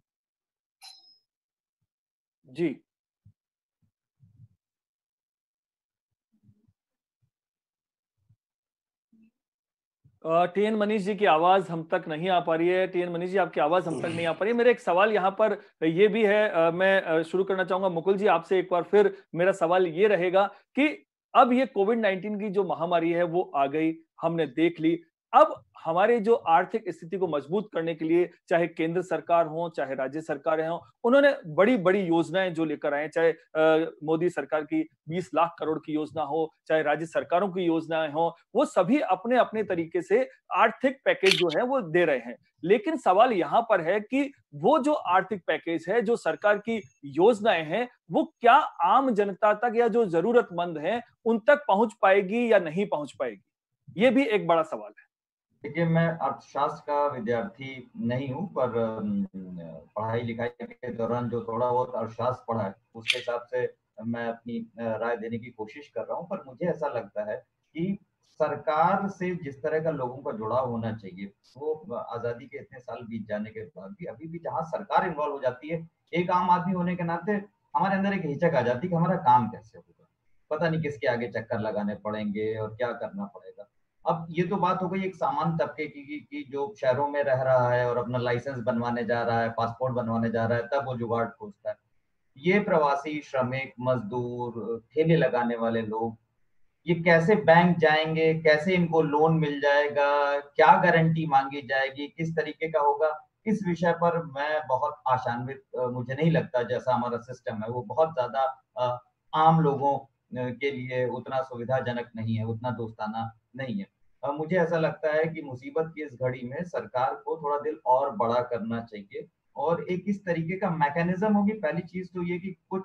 जी, टी एन मनीष जी की आवाज हम तक नहीं आ पा रही है। टी एन मनीष जी, आपकी आवाज हम तक नहीं आ पा रही है। मेरा एक सवाल यहाँ पर ये भी है, आ, मैं शुरू करना चाहूंगा मुकुल जी आपसे। एक बार फिर मेरा सवाल ये रहेगा कि अब ये कोविड नाइनटीन की जो महामारी है वो आ गई, हमने देख ली। अब हमारे जो आर्थिक स्थिति को मजबूत करने के लिए चाहे केंद्र सरकार हो चाहे राज्य सरकारें हो, उन्होंने बड़ी बड़ी योजनाएं जो लेकर आए, चाहे मोदी सरकार की बीस लाख करोड़ की योजना हो, चाहे राज्य सरकारों की योजनाएं हो, वो सभी अपने अपने तरीके से आर्थिक पैकेज जो है वो दे रहे हैं। लेकिन सवाल यहाँ पर है कि वो जो आर्थिक पैकेज है, जो सरकार की योजनाएं हैं, वो क्या आम जनता तक या जो जरूरतमंद हैं उन तक पहुंच पाएगी या नहीं पहुंच पाएगी? ये भी एक बड़ा सवाल है। देखिए, मैं अर्थशास्त्र का विद्यार्थी नहीं हूँ, पर पढ़ाई लिखाई के दौरान जो थोड़ा बहुत अर्थशास्त्र पढ़ा है उसके हिसाब से मैं अपनी राय देने की कोशिश कर रहा हूँ। पर मुझे ऐसा लगता है कि सरकार से जिस तरह का लोगों का जुड़ाव होना चाहिए, वो आजादी के इतने साल बीत जाने के बाद भी अभी भी जहाँ सरकार इन्वॉल्व हो जाती है, एक आम आदमी होने के नाते हमारे अंदर एक हिचक आ जाती है कि हमारा काम कैसे होगा, पता नहीं किसके आगे चक्कर लगाने पड़ेंगे और क्या करना पड़ेगा। अब ये तो बात हो गई एक सामान्य तबके की, की, की जो शहरों में रह रहा है और अपना लाइसेंस बनवाने जा रहा है, पासपोर्ट बनवाने जा रहा है, तब वो जुगाड़ खोजता है। ये प्रवासी श्रमिक मजदूर, ठेले लगाने वाले लोग, ये कैसे बैंक जाएंगे, कैसे इनको लोन मिल जाएगा, क्या गारंटी मांगी जाएगी, किस तरीके का होगा, इस विषय पर मैं बहुत आशान्वित मुझे नहीं लगता। जैसा हमारा सिस्टम है वो बहुत ज्यादा आम लोगों के लिए उतना सुविधाजनक नहीं है, उतना दोस्ताना नहीं है। मुझे ऐसा लगता है कि मुसीबत की इस घड़ी में सरकार को थोड़ा दिल और बड़ा करना चाहिए और एक इस तरीके का मैकेनिज्म होगी। पहली चीज तो ये कि कुछ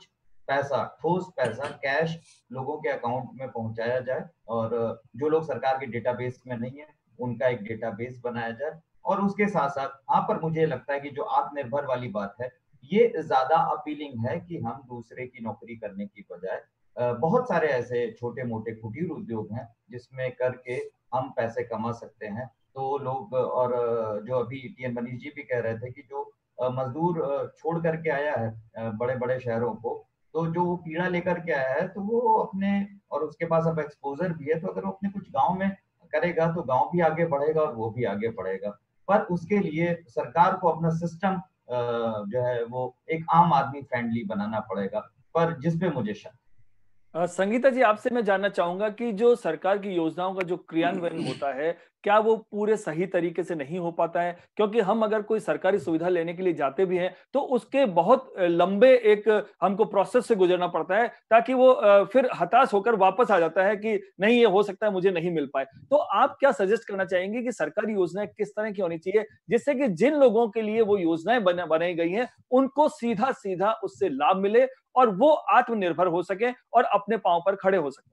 पैसा, ठोस पैसा, कैश लोगों के अकाउंट में पहुंचाया जाए, और जो लोग सरकार के डेटाबेस में नहीं है उनका एक डेटाबेस बनाया जाए। और उसके साथ साथ यहाँ पर मुझे लगता है कि जो आत्मनिर्भर वाली बात है ये ज्यादा अपीलिंग है कि हम दूसरे की नौकरी करने की बजाय बहुत सारे ऐसे छोटे मोटे कुटीर उद्योग हैं जिसमें करके हम पैसे कमा सकते हैं। तो लोग, और जो अभी टी एन मनीष जी भी कह रहे थे कि जो मजदूर छोड़ करके आया है बड़े बड़े शहरों को, तो जो वो पीड़ा लेकर के आया है तो वो अपने, और उसके पास अब एक्सपोजर भी है, तो अगर वो अपने कुछ गांव में करेगा तो गांव भी आगे बढ़ेगा और वो भी आगे बढ़ेगा। पर उसके लिए सरकार को अपना सिस्टम जो है वो एक आम आदमी फ्रेंडली बनाना पड़ेगा, पर जिसपे मुझे शक। संगीता जी, आपसे मैं जानना चाहूंगा कि जो सरकार की योजनाओं का जो क्रियान्वयन होता है, क्या वो पूरे सही तरीके से नहीं हो पाता है? क्योंकि हम अगर कोई सरकारी सुविधा लेने के लिए जाते भी हैं तो उसके बहुत लंबे एक हमको प्रोसेस से गुजरना पड़ता है, ताकि वो फिर हताश होकर वापस आ जाता है कि नहीं, ये हो सकता है मुझे नहीं मिल पाए। तो आप क्या सजेस्ट करना चाहेंगे कि सरकारी योजनाएं किस तरह की होनी चाहिए जिससे कि जिन लोगों के लिए वो योजनाएं बना बनाई गई हैं उनको सीधा सीधा उससे लाभ मिले और वो आत्मनिर्भर हो सके और अपने पांव पर खड़े हो सके?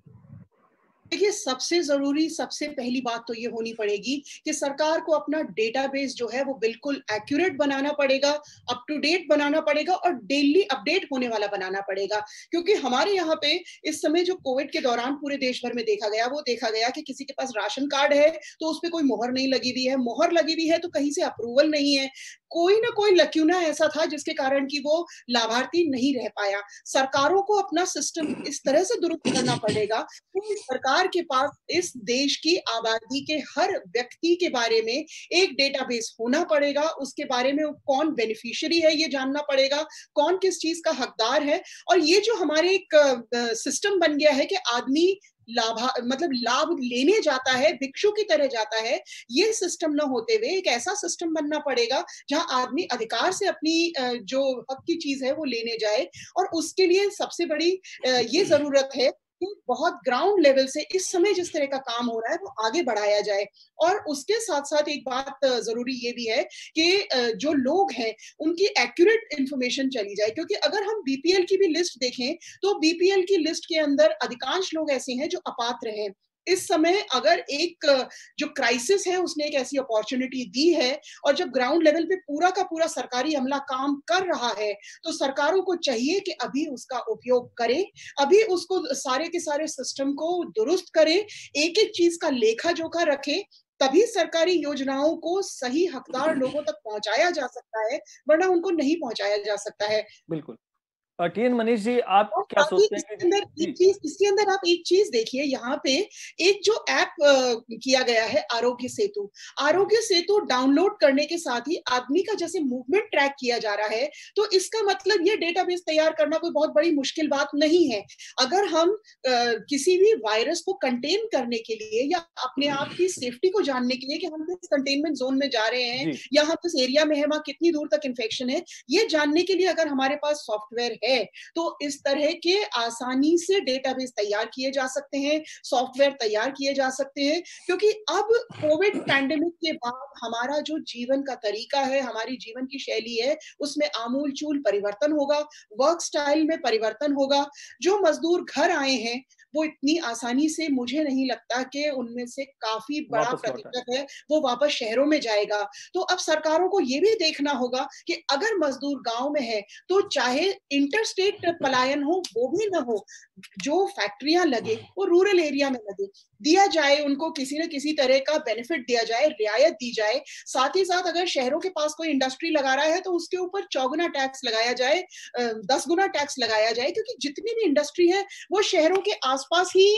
देखिए, सबसे जरूरी, सबसे पहली बात तो ये होनी पड़ेगी कि सरकार को अपना डेटाबेस जो है वो बिल्कुल एक्यूरेट बनाना पड़ेगा, अप टू डेट बनाना पड़ेगा और डेली अपडेट होने वाला बनाना पड़ेगा। क्योंकि हमारे यहाँ पे इस समय जो कोविड के दौरान पूरे देश भर में देखा गया, वो देखा गया कि किसी के पास राशन कार्ड है तो उस पर कोई मोहर नहीं लगी हुई है, मोहर लगी हुई है तो कहीं से अप्रूवल नहीं है, कोई ना कोई लक्यूना ऐसा था जिसके कारण कि वो लाभार्थी नहीं रह पाया। सरकारों को अपना सिस्टम इस तरह से दुरुस्त करना पड़ेगा कि सरकार के पास इस देश की आबादी के हर व्यक्ति के बारे में एक डेटाबेस होना पड़ेगा, उसके बारे में कौन बेनिफिशियरी है ये जानना पड़ेगा, कौन किस चीज का हकदार है। और ये जो हमारे एक सिस्टम बन गया है कि आदमी लाभा मतलब लाभ लेने जाता है, भिक्षु की तरह जाता है, ये सिस्टम न होते हुए एक ऐसा सिस्टम बनना पड़ेगा जहां आदमी अधिकार से अपनी जो हक की चीज है वो लेने जाए। और उसके लिए सबसे बड़ी ये जरूरत है कि बहुत ग्राउंड लेवल से इस समय जिस तरह का काम हो रहा है वो आगे बढ़ाया जाए। और उसके साथ साथ एक बात जरूरी ये भी है कि जो लोग हैं उनकी एक्यूरेट इंफॉर्मेशन चली जाए। क्योंकि अगर हम बी पी एल की भी लिस्ट देखें तो बी पी एल की लिस्ट के अंदर अधिकांश लोग ऐसे हैं जो अपात्र हैं। इस समय अगर एक जो क्राइसिस है उसने एक ऐसी अपॉर्चुनिटी दी है और जब ग्राउंड लेवल पे पूरा का पूरा सरकारी अमला काम कर रहा है तो सरकारों को चाहिए कि अभी उसका उपयोग करें, अभी उसको सारे के सारे सिस्टम को दुरुस्त करें, एक एक चीज का लेखा जोखा रखें, तभी सरकारी योजनाओं को सही हकदार लोगों तक पहुंचाया जा सकता है, वरना उनको नहीं पहुंचाया जा सकता है। बिल्कुल। टी एन मनीष जी, आप क्या सोचते हैं? इसके अंदर एक चीज इसके अंदर आप एक चीज देखिए, यहाँ पे एक जो ऐप किया गया है आरोग्य सेतु, आरोग्य सेतु डाउनलोड करने के साथ ही आदमी का जैसे मूवमेंट ट्रैक किया जा रहा है, तो इसका मतलब ये डेटाबेस तैयार करना कोई बहुत बड़ी मुश्किल बात नहीं है। अगर हम आ, किसी भी वायरस को कंटेन करने के लिए या अपने आप की सेफ्टी को जानने के लिए कि हम किस कंटेनमेंट जोन में जा रहे हैं या हम किस एरिया में है, वहां कितनी दूर तक इन्फेक्शन है, ये जानने के लिए अगर हमारे पास सॉफ्टवेयर है तो इस तरह के आसानी से डेटाबेस तैयार किए जा सकते हैं, सॉफ्टवेयर तैयार किए जा सकते हैं। क्योंकि अब कोविड पैंडेमिक के बाद हमारा जो जीवन का तरीका है, हमारी जीवन की शैली है, उसमें आमूल चूल परिवर्तन होगा, वर्क स्टाइल में परिवर्तन होगा। जो मजदूर घर आए हैं वो इतनी आसानी से, मुझे नहीं लगता कि उनमें से काफी बड़ा प्रतिशत है वो वापस शहरों में जाएगा। तो अब सरकारों को ये भी देखना होगा कि अगर मजदूर गांव में है तो चाहे इंटरस्टेट पलायन हो वो भी ना हो, जो फैक्ट्रियां लगे वो रूरल एरिया में लगे, दिया जाए उनको किसी न किसी तरह का बेनिफिट दिया जाए, रियायत दी जाए। साथ ही साथ अगर शहरों के पास कोई इंडस्ट्री लगा रहा है तो उसके ऊपर चौगुना टैक्स लगाया जाए, दस गुना टैक्स लगाया जाए, क्योंकि जितनी भी इंडस्ट्री है वो शहरों के आसपास ही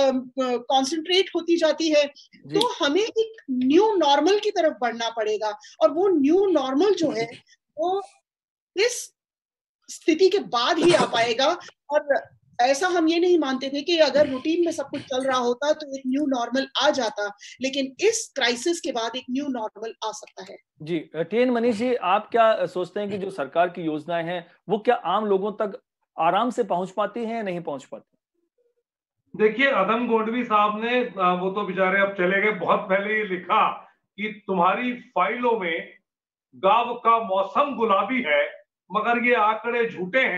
कॉन्सेंट्रेट होती जाती है। तो हमें एक न्यू नॉर्मल की तरफ बढ़ना पड़ेगा और वो न्यू नॉर्मल जो है वो इस स्थिति के बाद ही आ पाएगा। और ऐसा हम ये नहीं मानते थे कि अगर रूटीन में सब कुछ चल रहा होता तो एक न्यू नॉर्मल आ जाता, लेकिन इस क्राइसिस के बाद एक न्यू नॉर्मल आ सकता है। जी, टी एन मनीष जी, आप क्या सोचते हैं कि जो सरकार की योजनाएं हैं वो क्या आम लोगों तक आराम से पहुंच पाती हैं या नहीं पहुंच पाती? देखिए, अदम गोडवी साहब ने, वो तो बेचारे अब चले गए, बहुत पहले ये लिखा कि तुम्हारी फाइलों में गांव का मौसम गुलाबी है मगर ये आंकड़े झूठे हैं,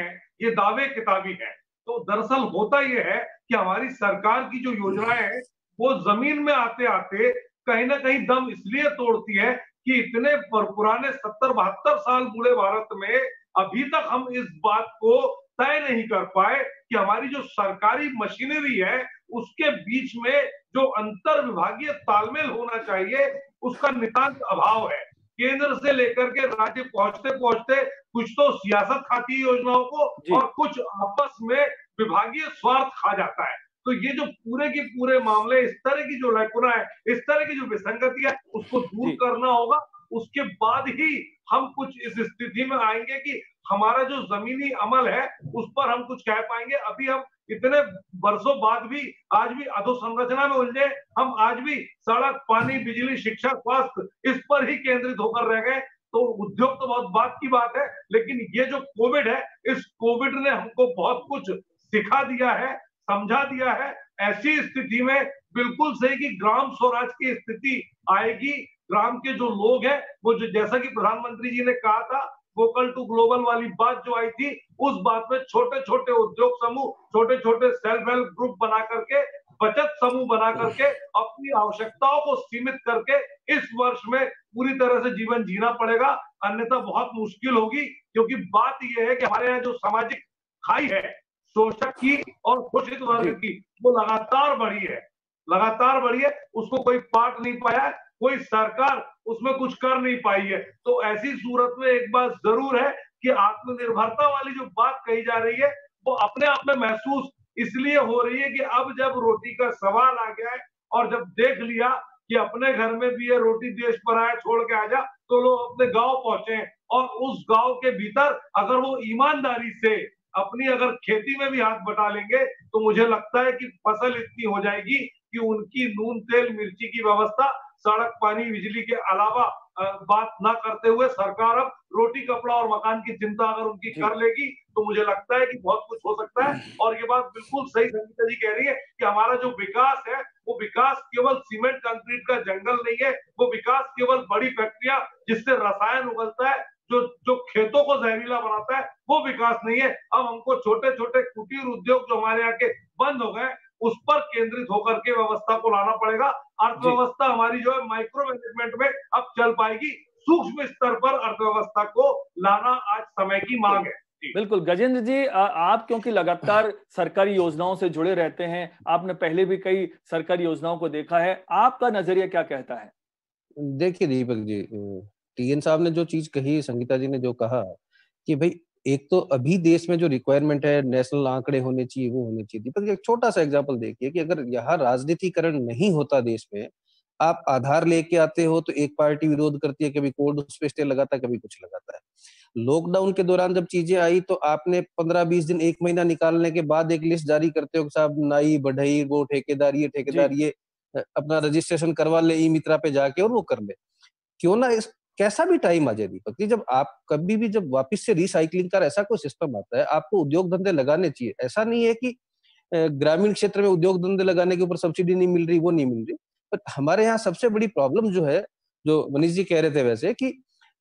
ये दावे किताबी हैं। तो दरअसल होता ये है कि हमारी सरकार की जो योजनाएं हैं वो जमीन में आते आते कहीं ना कहीं दम इसलिए तोड़ती है कि इतने पुराने सत्तर बहत्तर साल बूढ़े भारत में अभी तक हम इस बात को तय नहीं कर पाए कि हमारी जो सरकारी मशीनरी है उसके बीच में जो अंतर विभागीय तालमेल होना चाहिए उसका नितांत अभाव है। केंद्र से लेकर के राज्य पहुंचते पहुंचते कुछ तो सियासत खाती है योजनाओं को और कुछ आपस में विभागीय स्वार्थ खा जाता है। तो ये जो पूरे के पूरे मामले, इस तरह की जो लैकुना है, इस तरह की जो विसंगति है, उसको दूर करना होगा। उसके बाद ही हम कुछ इस स्थिति में आएंगे कि हमारा जो जमीनी अमल है उस पर हम कुछ कह पाएंगे। अभी हम इतने वर्षों बाद भी आज भी अधोसंरचना में उलझे, हम आज भी सड़क, पानी, बिजली, शिक्षा, स्वास्थ्य इस पर ही केंद्रित होकर रह गए। तो उद्योग तो बहुत बात की बात है, लेकिन ये जो कोविड है, इस कोविड ने हमको बहुत कुछ सिखा दिया है, समझा दिया है। ऐसी स्थिति में बिल्कुल सही कि ग्राम स्वराज की स्थिति आएगी। ग्राम के जो लोग हैं वो जो, जैसा कि प्रधानमंत्री जी ने कहा था, वोकल टू ग्लोबल वाली बात जो आई थी, उस बात में छोटे छोटे उद्योग समूह, छोटे छोटे सेल्फ हेल्प ग्रुप बना करके, बचत समूह बना करके अपनी आवश्यकताओं को सीमित करके इस वर्ष में पूरी तरह से जीवन जीना पड़ेगा, अन्यथा बहुत मुश्किल होगी। क्योंकि बात यह है कि हमारे यहाँ जो सामाजिक खाई है शोषक की और शोषित वर्ग की, वो लगातार बढ़ी है, लगातार बढ़ी है, उसको कोई पाट नहीं पाया है, कोई सरकार उसमें कुछ कर नहीं पाई है। तो ऐसी सूरत में एक बात जरूर है कि आत्मनिर्भरता वाली जो बात कही जा रही है वो अपने आप में महसूस इसलिए हो रही है कि अब जब रोटी का सवाल आ गया है और जब देख लिया कि अपने घर में भी ये रोटी देश पर आया छोड़ के आ जा, तो लोग अपने गांव पहुंचे और उस गांव के भीतर अगर वो ईमानदारी से अपनी अगर खेती में भी हाथ बटा लेंगे तो मुझे लगता है कि फसल इतनी हो जाएगी कि उनकी नून तेल मिर्ची की व्यवस्था, सड़क, पानी, बिजली के अलावा बात ना करते हुए सरकार अब रोटी, कपड़ा और मकान की चिंता अगर उनकी कर लेगी तो मुझे लगता है कि बहुत कुछ हो सकता है। और ये बात बिल्कुल सही संगीता जी कह रही है कि हमारा जो विकास है वो विकास केवल सीमेंट कंक्रीट का जंगल नहीं है, वो विकास केवल बड़ी फैक्ट्रियां जिससे रसायन उगलता है, जो जो खेतों को जहरीला बनाता है, वो विकास नहीं है। अब हमको छोटे छोटे कुटीर उद्योग जो हमारे यहाँ के बंद हो गए उस पर केंद्रित होकर के व्यवस्था को लाना पड़ेगा। अर्थव्यवस्था हमारी जो है माइक्रो मैनेजमेंट में अब चल पाएगी, सूक्ष्म स्तर पर अर्थव्यवस्था को लाना आज समय की मांग है। बिल्कुल गजेंद्र जी, आप क्योंकि लगातार सरकारी योजनाओं से जुड़े रहते हैं, आपने पहले भी कई सरकारी योजनाओं को देखा है, आपका नजरिया क्या कहता है? देखिए दीपक जी, टीएन साहब ने जो चीज कही, संगीता जी ने जो कहा कि भाई एक तो अभी देश में जो रिक्वायरमेंट है नेशनल आंकड़े होने चाहिए, वो होने चाहिए। दीपक एक छोटा सा एग्जांपल देखिए कि अगर यहाँ राजनीतिकरण नहीं होता देश में, आप आधार लेके आते हो तो एक पार्टी विरोध करती है, कभी कोर्ट उस पे स्टे लगाता है, कभी कुछ लगाता है। लॉकडाउन के दौरान जब चीजें आई तो आपने पंद्रह बीस दिन, एक महीना निकालने के बाद एक लिस्ट जारी करते हो कि साहब नाई, बढ़ई, वो ठेकेदार, ये ठेकेदार, ये अपना रजिस्ट्रेशन करवा ले ई मित्रा पे जाके और वो कर ले। क्यों ना इस कैसा भी टाइम आ जाए दीपक जी, जब आप कभी भी जब वापस से रिसाइकलिंग का ऐसा कोई सिस्टम आता है, आपको उद्योग धंधे लगाने चाहिए। ऐसा नहीं है कि ग्रामीण क्षेत्र में उद्योग धंधे लगाने के ऊपर सब्सिडी नहीं मिल रही, वो नहीं मिल रही। बट हमारे यहाँ सबसे बड़ी प्रॉब्लम जो है, जो मनीष जी कह रहे थे वैसे, कि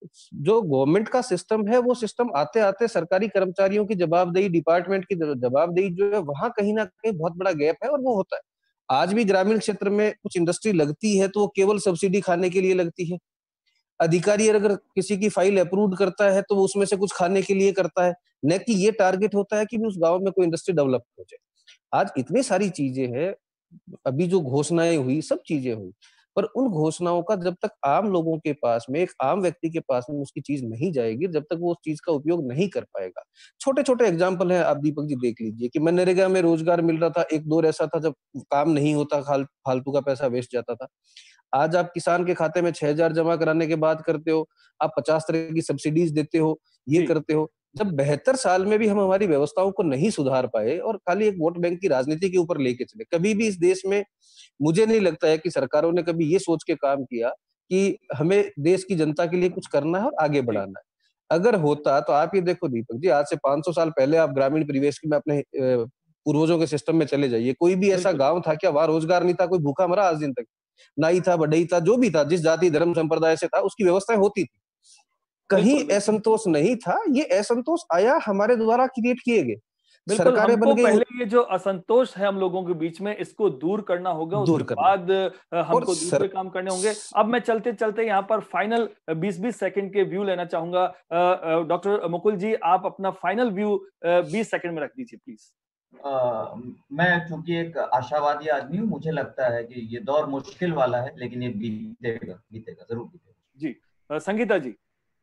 जो गवर्नमेंट का सिस्टम है वो सिस्टम आते आते सरकारी कर्मचारियों की जवाबदेही, डिपार्टमेंट की जवाबदेही जो है, वहां कहीं ना कहीं बहुत बड़ा गैप है। और वो होता है आज भी ग्रामीण क्षेत्र में कुछ इंडस्ट्री लगती है तो वो केवल सब्सिडी खाने के लिए लगती है। अधिकारी अगर किसी की फाइल अप्रूव करता है तो वो उसमें से कुछ खाने के लिए करता है, न कि ये टारगेट होता है कि उस गांव में कोई इंडस्ट्री डेवलप हो जाए। आज इतनी सारी चीजें हैं, अभी जो घोषणाएं हुई, सब चीजें हुई, पर उन घोषणाओं का जब तक आम लोगों के पास में, एक आम व्यक्ति के पास में उसकी चीज नहीं जाएगी, जब तक वो उस चीज का उपयोग नहीं कर पाएगा। छोटे छोटे एग्जाम्पल है, आप दीपक जी देख लीजिए कि मनरेगा में रोजगार मिल रहा था, एक दौर ऐसा था जब काम नहीं होता, फालतू का पैसा वेस्ट जाता था। आज आप किसान के खाते में छह हजार जमा कराने के बाद करते हो, आप पचास तरह की सब्सिडीज देते हो, ये करते हो। जब बहत्तर साल में भी हम हमारी व्यवस्थाओं को नहीं सुधार पाए और खाली एक वोट बैंक की राजनीति के ऊपर लेके चले, कभी भी इस देश में मुझे नहीं लगता है कि सरकारों ने कभी ये सोच के काम किया कि हमें देश की जनता के लिए कुछ करना है और आगे बढ़ाना है। अगर होता तो आप ये देखो दीपक जी, आज से पांच सौ साल पहले आप ग्रामीण परिवेश में अपने पूर्वजों के सिस्टम में चले जाइए, कोई भी ऐसा गाँव था क्या वहां रोजगार नहीं था, कोई भूखा मरा आज दिन तक? नाई था, बढ़ई था, जो भी था, जिस जाति धर्म संप्रदाय से था, उसकी व्यवस्थाएं होती थी। कहीं असंतोष नहीं था, ये असंतोष आया हमारे द्वारा क्रिएट किए गए। सरकारें बन गई। पहले ये जो असंतोष है हम लोगों के बीच में, इसको दूर करना होगा, उसके बाद हमको दूसरे काम करने होंगे। अब मैं चलते चलते यहाँ पर फाइनल बीस बीस सेकंड के व्यू लेना चाहूंगा। डॉक्टर मुकुल जी, आप अपना फाइनल व्यू बीस सेकंड में रख दीजिए प्लीज। आ, मैं चूंकि एक आशावादी आदमी हूँ, मुझे लगता है कि ये दौर मुश्किल वाला है, लेकिन ये बीतेगा, बीतेगा जरूर बीतेगा। जी संगीता जी।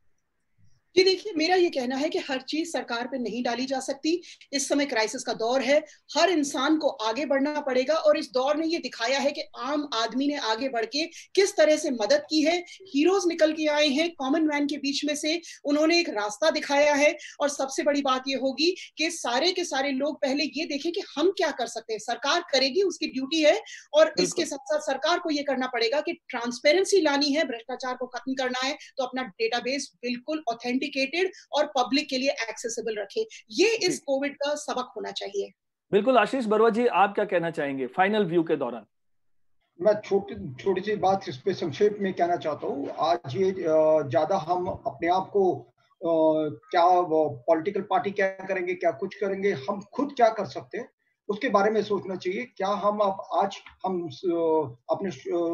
जी देखिए, मेरा ये कहना है कि हर चीज सरकार पे नहीं डाली जा सकती। इस समय क्राइसिस का दौर है, हर इंसान को आगे बढ़ना पड़ेगा और इस दौर ने ये दिखाया है कि आम आदमी ने आगे बढ़ के किस तरह से मदद की है। हीरोज निकल के आए हैं कॉमन मैन के बीच में से, उन्होंने एक रास्ता दिखाया है। और सबसे बड़ी बात ये होगी कि सारे के सारे लोग पहले ये देखें कि हम क्या कर सकते हैं। सरकार करेगी, उसकी ड्यूटी है, और इसके साथ साथ सरकार को ये करना पड़ेगा कि ट्रांसपेरेंसी लानी है, भ्रष्टाचार को खत्म करना है, तो अपना डेटाबेस बिल्कुल ऑथेंटिक और पब्लिक के लिए एक्सेसिबल रखे। ये इस कोविड का सबक होना चाहिए। बिल्कुल। आशीष बरुआ जी, आप क्या कहना चाहेंगे फाइनल व्यू के दौरान? मैं छोटी छोटी सी बात इस पे संक्षेप में कहना चाहता हूँ। आज ये ज्यादा हम अपने आप को क्या पॉलिटिकल पार्टी क्या करेंगे, क्या कुछ करेंगे, हम खुद क्या कर सकते हैं उसके बारे में सोचना चाहिए। क्या हम अब आज हम अपने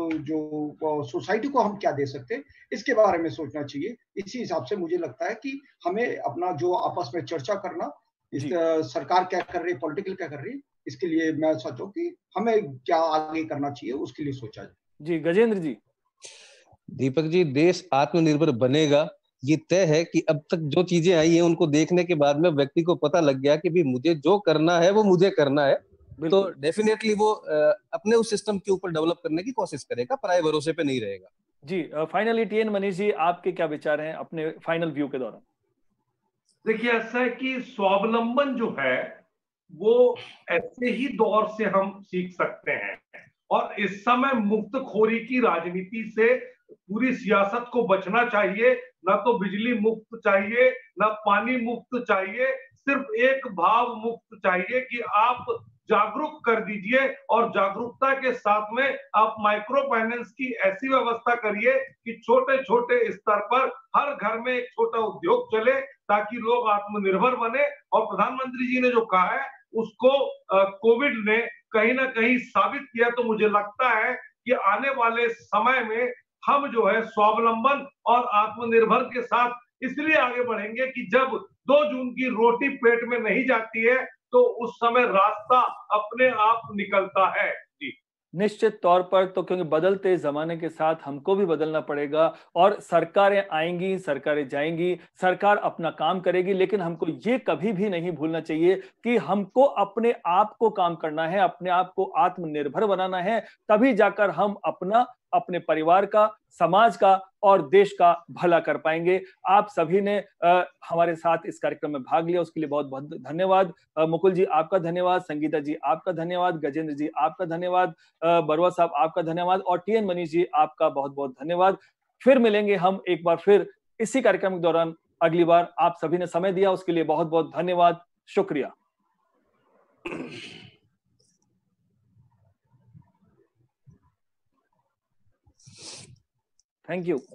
जो सोसाइटी को हम क्या दे सकते हैं, इसके बारे में सोचना चाहिए। इसी हिसाब से मुझे लगता है कि हमें अपना जो आपस में चर्चा करना, इस सरकार क्या कर रही है, पॉलिटिकल क्या कर रही है, इसके लिए मैं सोचूं कि हमें क्या आगे करना चाहिए, उसके लिए सोचा जाए। जी गजेंद्र जी। दीपक जी, देश आत्मनिर्भर बनेगा ये तय है कि अब तक जो चीजें आई हैं उनको देखने के बाद में व्यक्ति को पता लग गया कि भी मुझे जो करना है वो मुझे करना है, तो डेफिनेटली वो अपने उस सिस्टम के ऊपर डेवलप करने की कोशिश करेगा, पराये भरोसे पे नहीं रहेगा। जी फाइनली टीएन मनीष जी, आपके क्या विचार हैं अपने फाइनल व्यू के दौरान? देखिए, ऐसा है कि स्वावलंबन जो है वो ऐसे ही दौर से हम सीख सकते हैं, और इस समय मुफ्तखोरी की राजनीति से पूरी सियासत को बचना चाहिए। ना तो बिजली मुफ्त चाहिए, ना पानी मुफ्त चाहिए, सिर्फ एक भाव मुफ्त चाहिए कि आप जागरूक कर दीजिए, और जागरूकता के साथ में आप माइक्रो फाइनेंस की ऐसी व्यवस्था करिए कि छोटे छोटे स्तर पर हर घर में एक छोटा उद्योग चले, ताकि लोग आत्मनिर्भर बने। और प्रधानमंत्री जी ने जो कहा है उसको कोविड ने कहीं ना कहीं साबित किया। तो मुझे लगता है कि आने वाले समय में हम जो है स्वावलंबन और आत्मनिर्भर के साथ इसलिए आगे बढ़ेंगे कि जब दो जून की रोटी पेट में नहीं जाती है तो उस समय रास्ता अपने आप निकलता है। जी निश्चित तौर पर, तो क्योंकि बदलते जमाने के साथ हमको भी बदलना पड़ेगा, और सरकारें आएंगी, सरकारें जाएंगी, सरकार अपना काम करेगी, लेकिन हमको ये कभी भी नहीं भूलना चाहिए कि हमको अपने आप को काम करना है, अपने आप को आत्मनिर्भर बनाना है, तभी जाकर हम अपना, अपने परिवार का, समाज का और देश का भला कर पाएंगे। आप सभी ने आ, हमारे साथ इस कार्यक्रम में भाग लिया, उसके लिए बहुत बहुत धन्यवाद। मुकुल जी आपका धन्यवाद, संगीता जी आपका धन्यवाद, गजेंद्र जी आपका धन्यवाद, बरुआ साहब आपका धन्यवाद, और टीएन मनीष जी आपका बहुत बहुत धन्यवाद। फिर मिलेंगे हम एक बार फिर इसी कार्यक्रम के दौरान अगली बार। आप सभी ने समय दिया उसके लिए बहुत बहुत धन्यवाद, शुक्रिया। Thank you.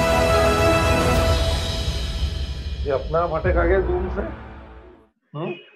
ये अपना आप हटे खा गए जूम से। हम्म